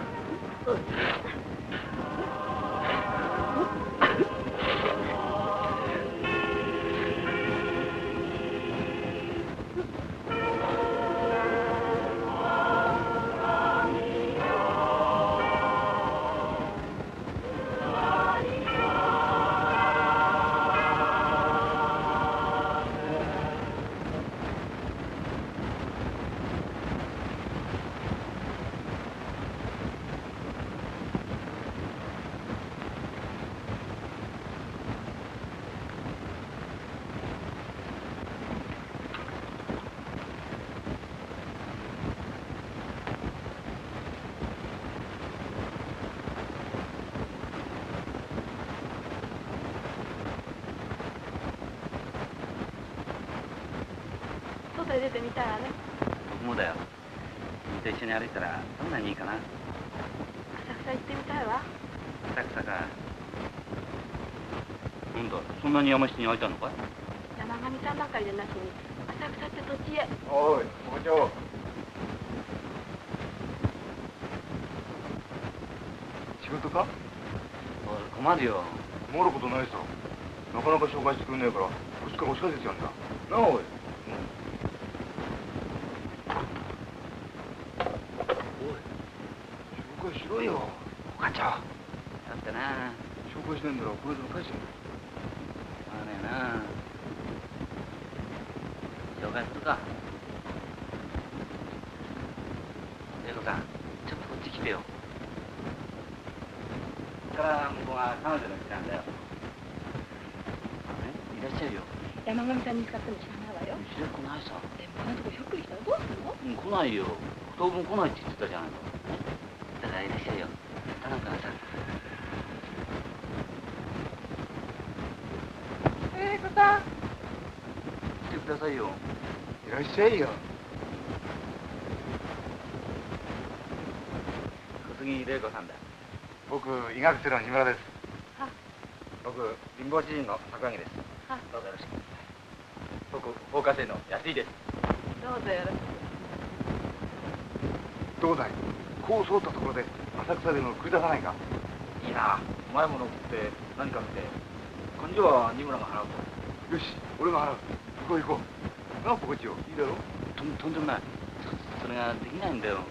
外へ出てみたいわね。 僕もだよ。君と一緒に歩いたらどんなにいいかな。 浅草行ってみたいわ。 浅草か。なんだ、そんなに山下に会いたのか。 山上さんばかりでなしに浅草って土地へ。 おい、おばちゃん。仕事か？ おい、困るよ。 困ることないさ。なかなか紹介してくれねえから、こっちから押しかけてやんだ。なあ、おい。紹介しろよ、お母ちゃん。 だってな。 紹介しないんだら、これでも返してんだ。 まあねえな。紹介するか。玲子さん、ちょっとこっち来てよ。こっから向こうが彼女の家なんだよ。いらっしゃいよ。 山上さんに見つかったの知らないわよ。 知ら来ないさ。 でもこんなとこひょっくりしたらどうするの？ うん、来ないよ。当分来ないって言ってたじゃないの。だからいらっしゃいよ。頼むからさ。 えー、子さん。 来てくださいよ。 いらっしゃいよ。 小杉玲子さんだ。 僕、医学生の二村です。 は僕、貧乏知人の桜木です。 はどうぞよろしく。僕、放火生の安井です。 どうぞよろしく。 どうだい、こうそうったところで浅草でも食い出さないか。 いいな。うまいものを食って何か見て。勘定は二村が払うと。 よし、俺が払う。行こう行こう。なあ、ポコチよ、いいだろ。 とんとんでもない。それができないんだよ。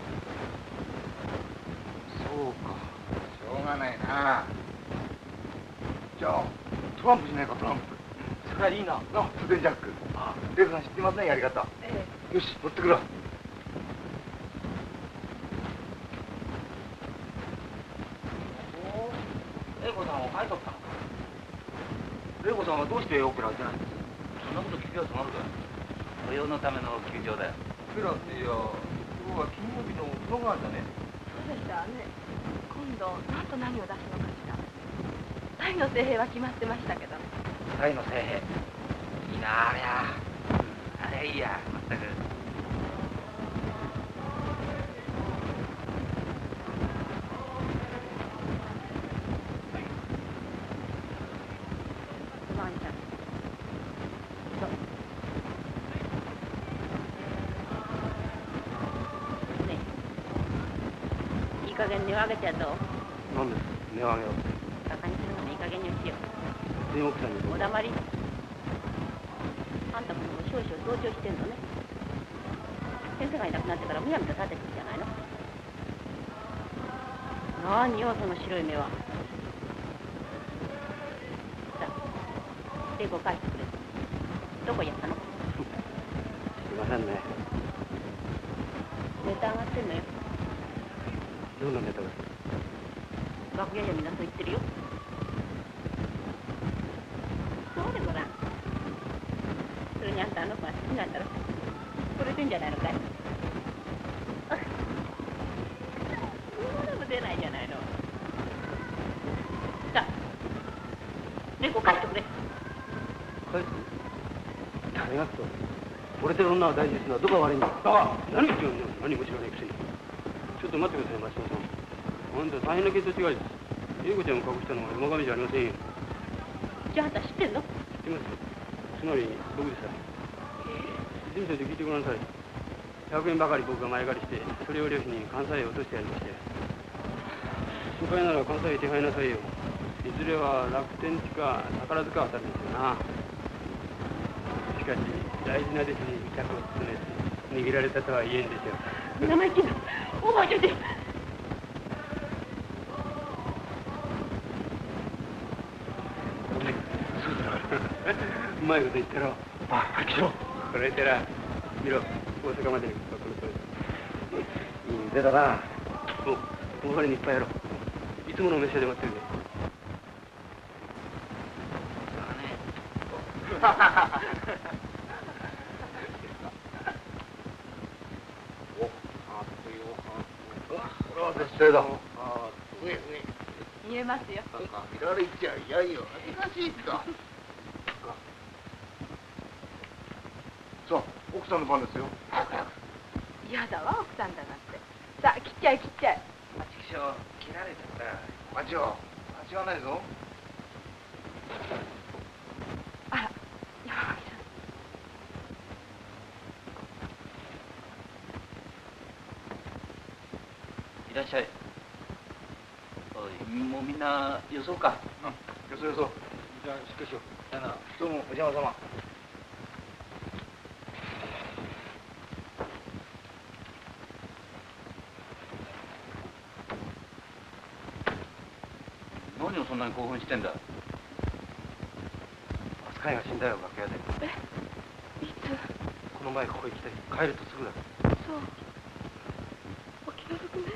そうか、しょうがないな。じゃあ、トランプしないか、トランプ。 それはいいな。 なあ、通電ジャック。レイコさん知ってますね、やり方。 えよし、乗ってくるわ。 玲子さんは帰っとったのか。玲子さんはどうしてオペラ行けないんですか。そんなこと聞きはつまるか。雇用のための休場だよ。 オペラっていや、今日は金曜日の午後だね。 そうでしたわね。今度何と何を出すのかしら。タイの聖兵は決まってましたけどね。 タイの聖兵。いいなあれや。あれいいや、まったく。 ワンちゃん。そう。ねえ。いい加減値を上げてやどう？ なんです、値上げを。 バカにするのもいい加減にしよう。 全奥さんにどうぞ。 おだまり。あんたも少々同調してんのね。先生がいなくなってからむやみと立ててるじゃないの。何よその白い目は。さあ、レゴ返してくれ。どこやったの？ すいませんね。 ネタ上がってんのよ。 どんなネタです？ 楽屋じゃみんなそう言ってるよ。そうでごらん。 にあんたあの子が好きになったらそれでいいんじゃないのかい。そんなのも出ないじゃないの。さあ猫貸してくれ。 返す？誰がくと惚れてる女は大事ですのはどこが悪いんだ。ああ、何言ってるの。何も知らないくせに。ちょっと待ってください、松本さん。あんた大変な見当違いです。英子ちゃんを隠したのは山上じゃありませんよ。 じゃああんた知ってんの？ 知ってます。つまり僕でさえ。人生で聞いてごらんなさい。ひゃくえんばかり僕が前借りして、それを両親に関西へ落としてやりまして。心配なら関西へ手配なさいよ。いずれは楽天地か宝塚あたりですよな。しかし大事な弟子に客を務めて握られたとは言えんでしょう。 生意気なおばあちゃんで。 うまいこと言ってろ。あ、はい、来ろ。これてら見ろ、大阪までにこの通り。いい腕だな。お、大張りにいっぱいやろう。いつもの飯屋で待ってるぜ。 これは絶対だ。 上上。 見えますよ。 見られちゃ嫌よ。恥ずかしいか。さあ、奥さんの番ですよ。 嫌だわ、奥さんだなんて。さあ、切っちゃえ、切っちゃえ。 ちくしょう、切られちゃった。 待ちよ。間違わないぞ。 あら、山上さん。 いらっしゃい。おい、もうみんなよそうか。 うん、よそよそ。 じゃあ、しっかりしよう。 さよなら。 どうもお邪魔様。 何をそんなに興奮してんだ。 扱いが死んだよ、楽屋で。 え、いつ？ この前ここへ来て帰るとすぐだ。 そう。お気の毒ね。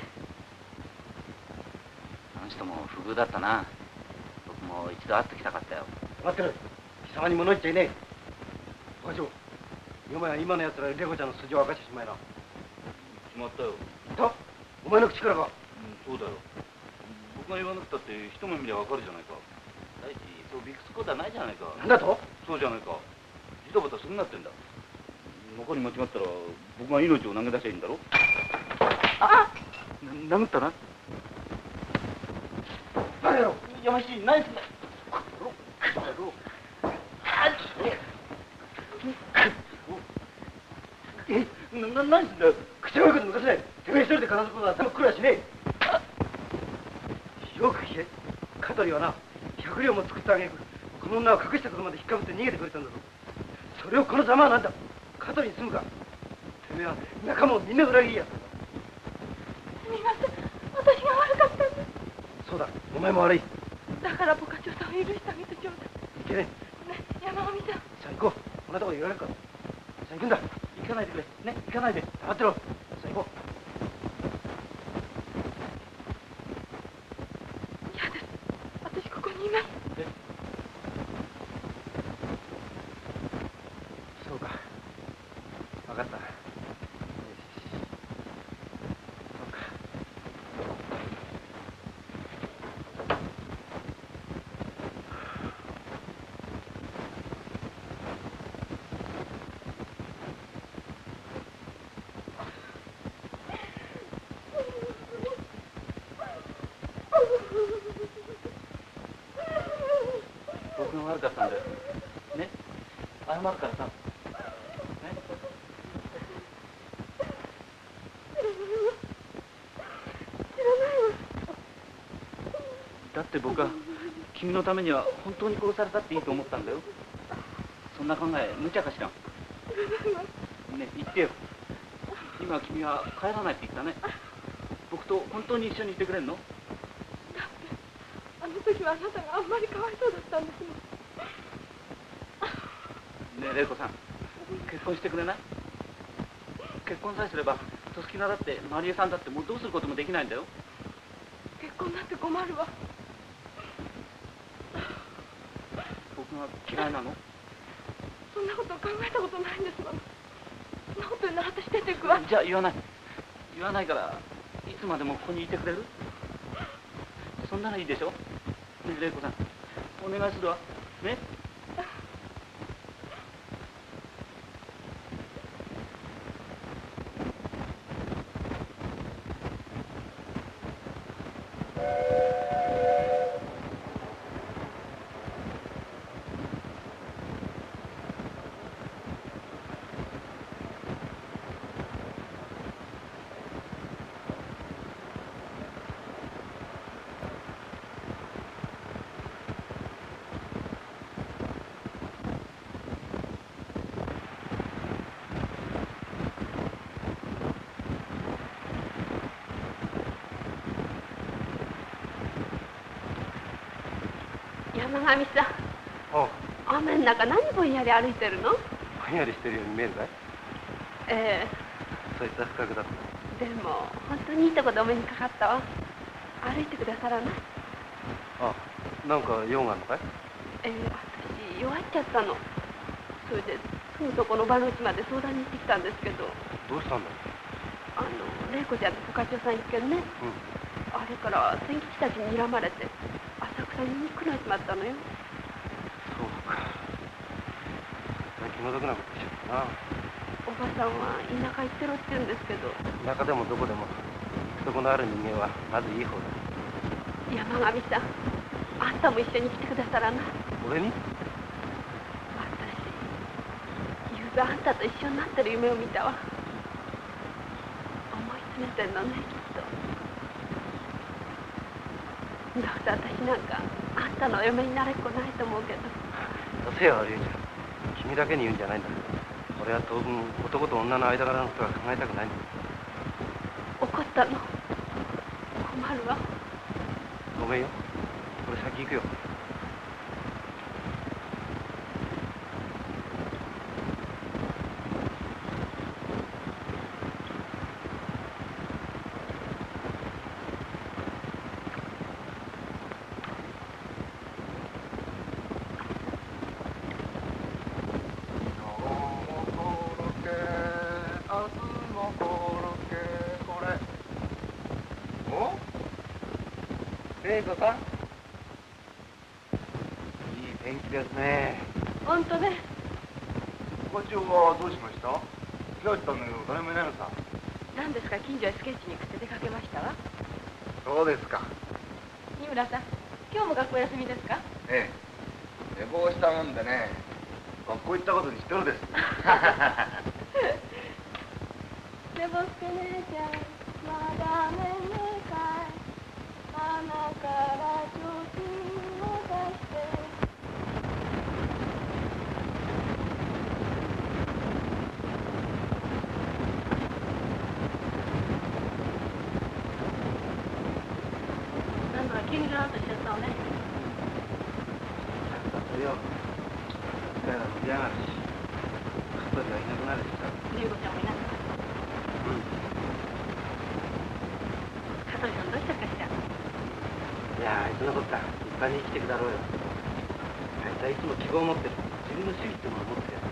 あの人も不遇だったな。僕も一度会ってきたかったよ。 待ってる。貴様に物言っちゃいねえ。課長、よもや今の奴らレゴちゃんの素性を明かしてしまいな。 決まったよ。 とお前の口からか。 うん、そうだよ。僕が言わなくたって一目見りゃわかるじゃないか。第一、そうびくつくことはないじゃないか。 なんだと？ そうじゃないか。ジタバタするなってんだ。中に間違ったら僕が命を投げ出せばいいんだろ。あっ、殴ったな。 バカ野郎。 やましい、ナイスだ。 え、な、何すんだよ。口をよく抜かせない。てめえ一人で片付くことは頭くるやしねえ。よく聞け。香取はな、百両も作ってあげる。この女を隠したところまで引っかぶって逃げてくれたんだぞ。それをこのざまはなんだ。香取に住むか。てめえは仲間をみんな裏切りや。 すみません、私が悪かったんです。 そうだ、お前も悪い。 だから部課長さんを許してあげてちょうだい。 いけねえ。 ね、山上さん。 さあ行こう。こんなところで言われるか。さあ行くんだ。 行かないでくれ。ね、行かないで。 黙ってろ。さあ行こう。 嫌です。私ここにいます。 そうか。分かった。よし。そうか。 僕が悪かったんだよ。ね、謝るからさ。ね。だって僕は君のためには本当に殺されたっていいと思ったんだよ。そんな考え無茶かしら。ね、言ってよ。今君は帰らないって言ったね。僕と本当に一緒にいてくれんの？ だってあの時はあなたがあんまりかわいそうだったんですもん。 ねえ、玲子さん、結婚してくれない？結婚さえすればとすきなだってマリエさんだってもうどうすることもできないんだよ。 結婚だって困るわ。 僕が嫌いなの？ そんなこと考えたことないんですもの。そんなこと言うなら私出ていくわ。 じゃあ言わない。言わないからいつまでもここにいてくれる？そんならいいでしょ。ねえ玲子さん、お願いするわ。ね。 山上さん。 おう。 雨の中何ぼんやり歩いてるの？ ぼんやりしてるように見えるかい？ ええ。 そういった不覚だった。 でも本当にいいとこでお目にかかったわ。歩いてくださらない？ あ、なんか用があるのかい？ ええ、私弱っちゃったの。それですぐそこの場の家まで相談に行ってきたんですけど。 どうしたんだよ。 あの玲子ちゃんと小課長さん一見ね、 うん、 あれから千吉たちに睨まれて浅草に来られちまったのよ。 そうか。気の毒なことしちゃったな。 おばさんは田舎行ってろって言うんですけど。 田舎でもどこでも行くとこのある人間はまずいい方だ。 山上さん、あんたも一緒に来てくださらない？ 俺に？ 私、ゆうべあんたと一緒になってる夢を見たわ。思い詰めてんのね、きっと。だって私なんかあんたのお嫁になれっこないと思うけど。 せや悪いじゃん。君だけに言うんじゃないんだ。俺は当分男と女の間柄のことは考えたくないんだ。 怒ったの？困るわ。 ごめんよ。俺先行くよ。 玲子さん、いい天気ですね。 本当ね。 こっちはどうしました？来たんだけど誰もいないのさ。 何ですか、近所へスケッチに行くって出かけましたわ。 そうですか。 二村さん、今日も学校休みですか？ ええ、寝坊したもんでね、学校行ったことにしてるです。 寝ぼすけ姉ちゃん、まだ眠いかい。鼻からちょちんを出して。なんだか急にガラッとしちゃったわね。 いや、だから嫌がるし、一人はいなくなるしさ。 玲子ちゃんもいなくなる。 うん。 香取さんどうしたかしら？ いや、あいつのことだ。立派に生きていくだろうよ。あいつはいつも希望を持ってる。自分の主義ってものを持ってるやつだ。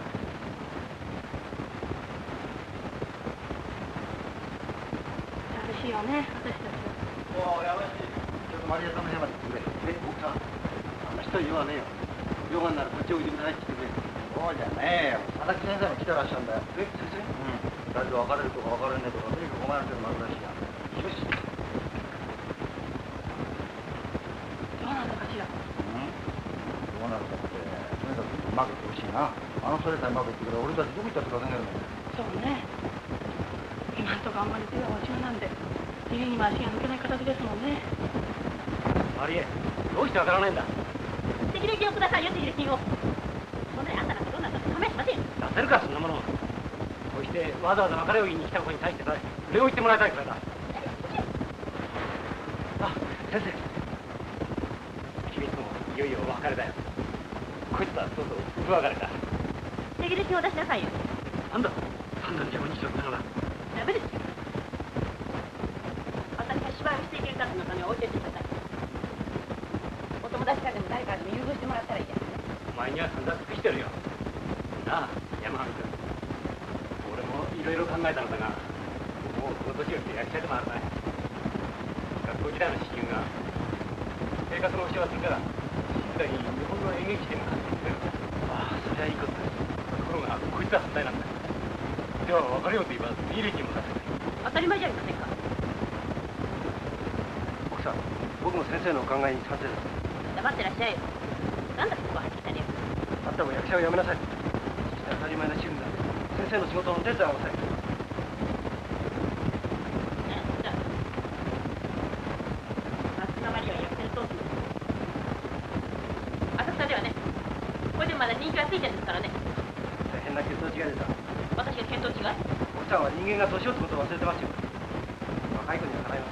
寂しいよね、私たちは。 おお、やばいし。ちょっとマリアさんの部屋まで行ってくれ。え、僕さん。 あんま一人言わねえよ。用があんならこっちおいてくださいって言ってくれ。 そうじゃねえよ。佐々木先生も来てらっしゃるんだよ。 え、先生？ うん。誰と別れるとか別れねえとか、とにかくお前の手で丸出しや。よし。 どうなんだかしら？ うんどうなるかって、とにかくうまくいってほしいな。あのそれさえうまくいってくれ、俺たちどこ行ったって稼げるの。 そうね。今んとこあんまり手が落ちなんで、家にも足が抜けない形ですもんね。 マリエ、どうしてわからないんだ？ 手切れ金をくださいよ、手切れ金を。そんなにあんたなんかどうなったって構いしませんよ。 出せるか、そんなもの。こうしてわざわざ別れを言いに来た子に対してさ、礼を言ってもらいたいからだ。あ、先生。君ともいよいよお別れだよ。こいつはそうそう不別れだ。 手切れ金を出しなさいよ。 なんだ、散々邪魔にしちゃったから。 ダメですよ。私が芝居をしていけるためのために置いてってください。お友達からでも誰からでも優遇してもらったらいいですね。 お前には散々尽くしてるよ。 なあ、山上君。俺もいろいろ考えたのだが、もうこの年をしてやっちゃいでもあるまい。学校時代の親友が生活の保障はするから、静かに日本の演劇でも活躍する。ああ、そりゃいいことだ。ところが、こいつは反対なんだ。では別れようと言えば、見入れにもさせない。 当たり前じゃありませんか。 奥さん、僕も先生のお考えに賛成です。 黙ってらっしゃいよ。なんだそこはっきりたね。 あんたも役者をやめなさい。そして当たり前な主婦だ。先生の仕事の手伝いをなさい。 松田マリは役者に通すの。浅草ではね、これでまだ人気はついてるんですからね。 大変な血糖違いでさ。 私が見当違い？ 奥さんは人間が年を取ることを忘れてますよ。若い子にはかないます。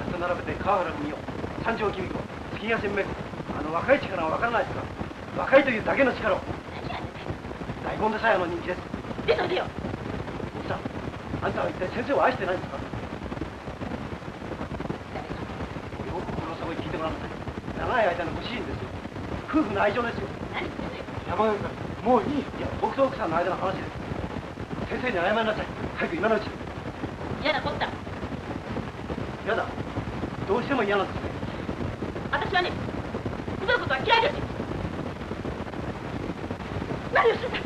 雑と並べて川原文雄、三条君子、月谷千明子、あの若い力は分からないですか。若いというだけの力を。 何が大根でさえあの人気です。 出といでよ。 奥さん、あんたは一体先生を愛してないんですか。俺を心の底に聞いてもらうので、長い間のご主人ですよ。夫婦の愛情ですよ。 何言ってんのよ。 山上君、もういい。いや、僕と奥さんの間の話です。先生に謝りなさい。早く今のうちに。 嫌なこった。 嫌だ。どうしても嫌なんですね。 私はね、ひどいことは嫌いですよ。何をするんだ。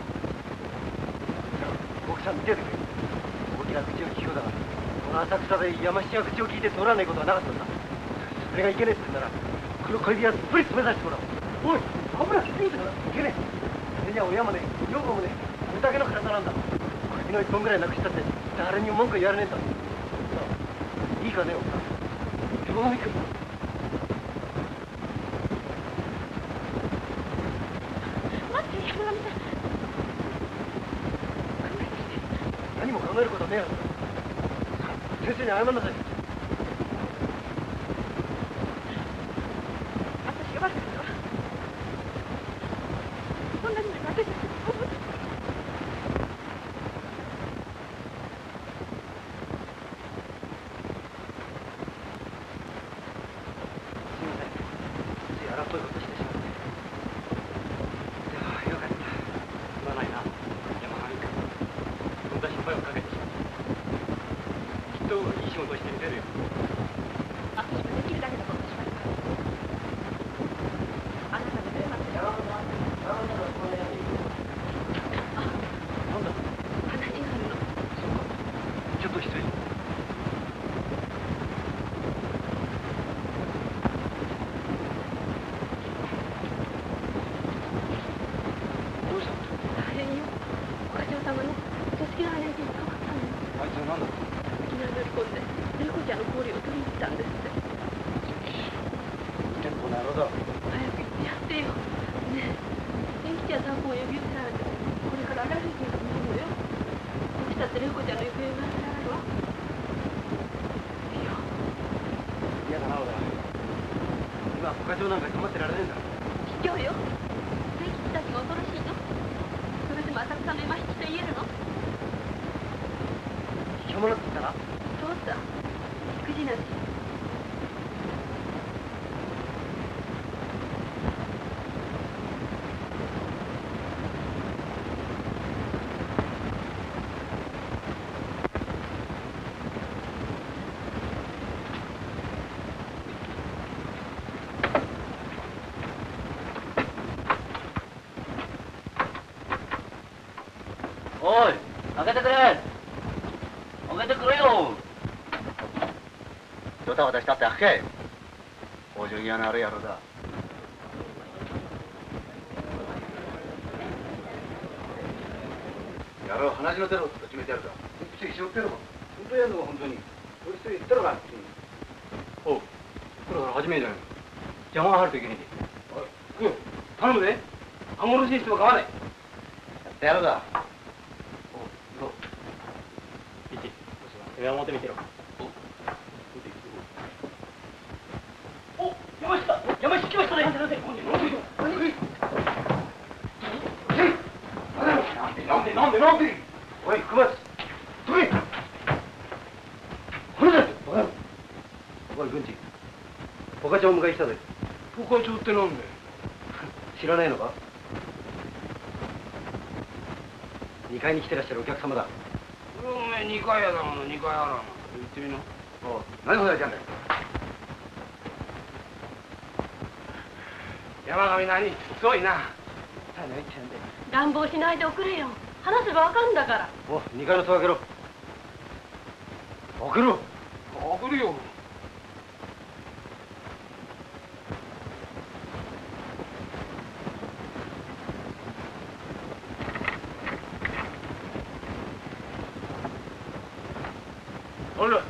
奥さん見ててくれ。大きな口を聞くようだが、この浅草で山七が口を聞いて通らないことはなかったんだ。それがいけねえって言うんなら、この小指はすっぷり詰めさせてもらおう。おい、油きついんだからいけねえ。それには親もね、女房もね、これだけの体なんだ。小指の一本ぐらいなくしたって誰にも文句言われねえんだ。さあ、いいかね、奥さん。山上君。 待って、山上さん。 何も考えることはねえはずだ。先生に謝んなさい。 私が悪かったわ。そんなに私たち荒っぽいことしてしまって。でもよかった。 すまないな、山上君。そんな心配をかけてしまった。きっといい仕事をしてみせるよ。 私もできるだけのことしました。あなたの出番です。あ、 なんだ。 話があるの。 そうか。ちょっと失礼。 大変よ。お課長様ね、組織の姉に変わったのよ。 あいつは何だ。 いきなり乗り込んで、猫ちゃんの氷を取りに来たんですって。 結構な野郎だ。 早く行ってやってよ。ねえ、千吉屋さんも呼び寄せられて、これから荒らしに行くのよ。どうしたって猫ちゃんの行方が知らないわ。いいよ。 嫌だな、俺は。今、部課長なんかに構ってられねえんだ。 卑怯よ。千吉たちが恐ろしいの。それでも浅草の今七と言えるの。 卑怯者って言ったな。 そうさ、育児なし。 おい、開けてくれ。開けてくれよ。 ドタバタしたって開け。往生際の悪い野郎だ。野郎話の出ろって決めてやるか。口にしろってやろか。本当やるのか本当に。俺一人言ったのか。 おう、これから始めじゃないの。邪魔が入るといけねえで。おい、頼むで。半殺しにしても構わない。 やってやるか。 おう、行こう。一、上表見てろ。 お、山下、山下来ましたね。なんでなんで。 なんでなんでなんで。 おい、熊津。取れ。これだよ。バカ野郎。おい、軍地。部課長を迎え来たぜ。 部課長ってなんだよ。 知らないのか。 にかいに来てらっしゃるお客様だ。 おめえにかいやだものにかいあらん。 行ってみな。 おう、何ほどやってんだよ。 山上何すごいな。何言ってんだよ。 乱暴しないでおくれよ。話せばわかんだから。 おう、にかいの戸開けろ。開けろ。 開けるよ。 おる。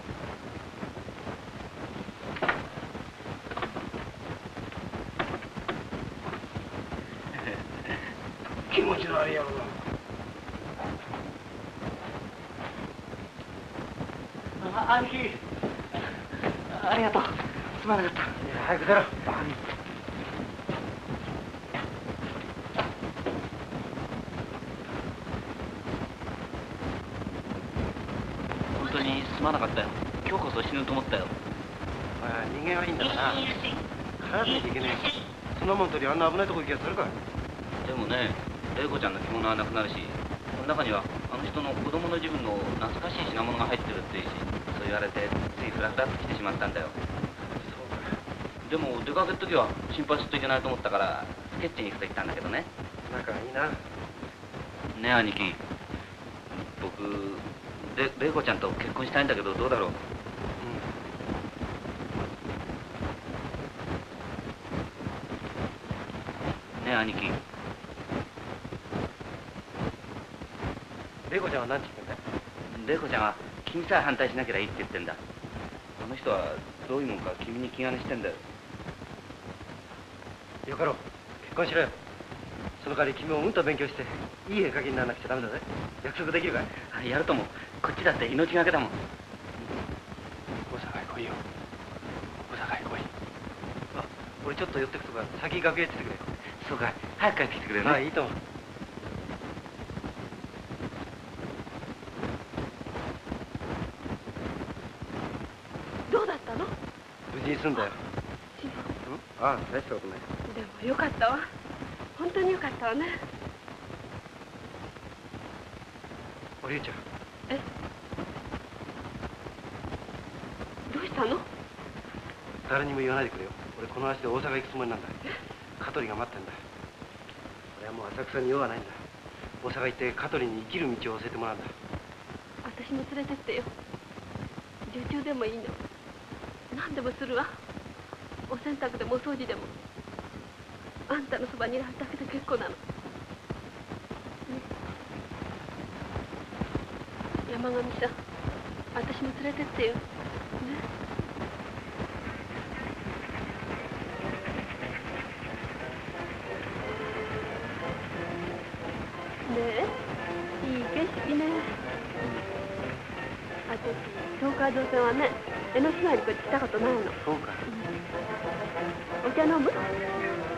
気持ちの悪いやろな。あ、兄貴。ありがとう。すまなかった。 早く出ろ。 本当にすまなかったよ。今日こそ死ぬと思ったよ。 まあ、人間はいいんだがな。体にいけねえ。そんなもんとりあんな危ないとこ行きやするか。 でもね、玲子ちゃんの着物はなくなるし、この中にはあの人の子供の自分の懐かしい品物が入ってるっていうし、そう言われてついフラフラっと来てしまったんだよ。でも出かける時は心配するといけないと思ったからスケッチに行くと言ったんだけどね。 仲いいな。 ねえ兄貴、僕れ玲子ちゃんと結婚したいんだけどどうだろう。ねえ兄貴。 玲子ちゃんは何て言ってんだよ。 玲子ちゃんは君さえ反対しなければいいって言ってんだ。あの人はどういうもんか君に気兼ねしてんだよ。 よかろう、結婚しろよ。その代わり君もうんと勉強していい絵描きにならなくちゃダメだぜ。約束できるかい？ やるとも。こっちだって命がけだもん。 大阪へ来いよ。大阪へ来い。 あ、俺ちょっと寄ってくとか先楽屋行っててくれ。 そうか、早く帰ってきてくれるね。 ああ、いいと思う。 どうだったの？ 無事に済んだよ。ああ、大したことない。 でもよかったわ。本当によかったわね。 おりゅうちゃん。 え？どうしたの？ 誰にも言わないでくれよ。俺この足で大阪行くつもりなんだ。香取が待ってんだ。俺はもう浅草に用はないんだ。大阪行って香取に生きる道を教えてもらうんだ。 私も連れてってよ。受注でもいいの。何でもするわ。お洗濯でもお掃除でも。あんたのそばにいられるだけで結構なの。ね、山上さん、私も連れてってよ。ね。ねえ、いい景色ね。私、東海道線はね、江ノ島にこっち来たことないの。 そうか。 お茶飲む？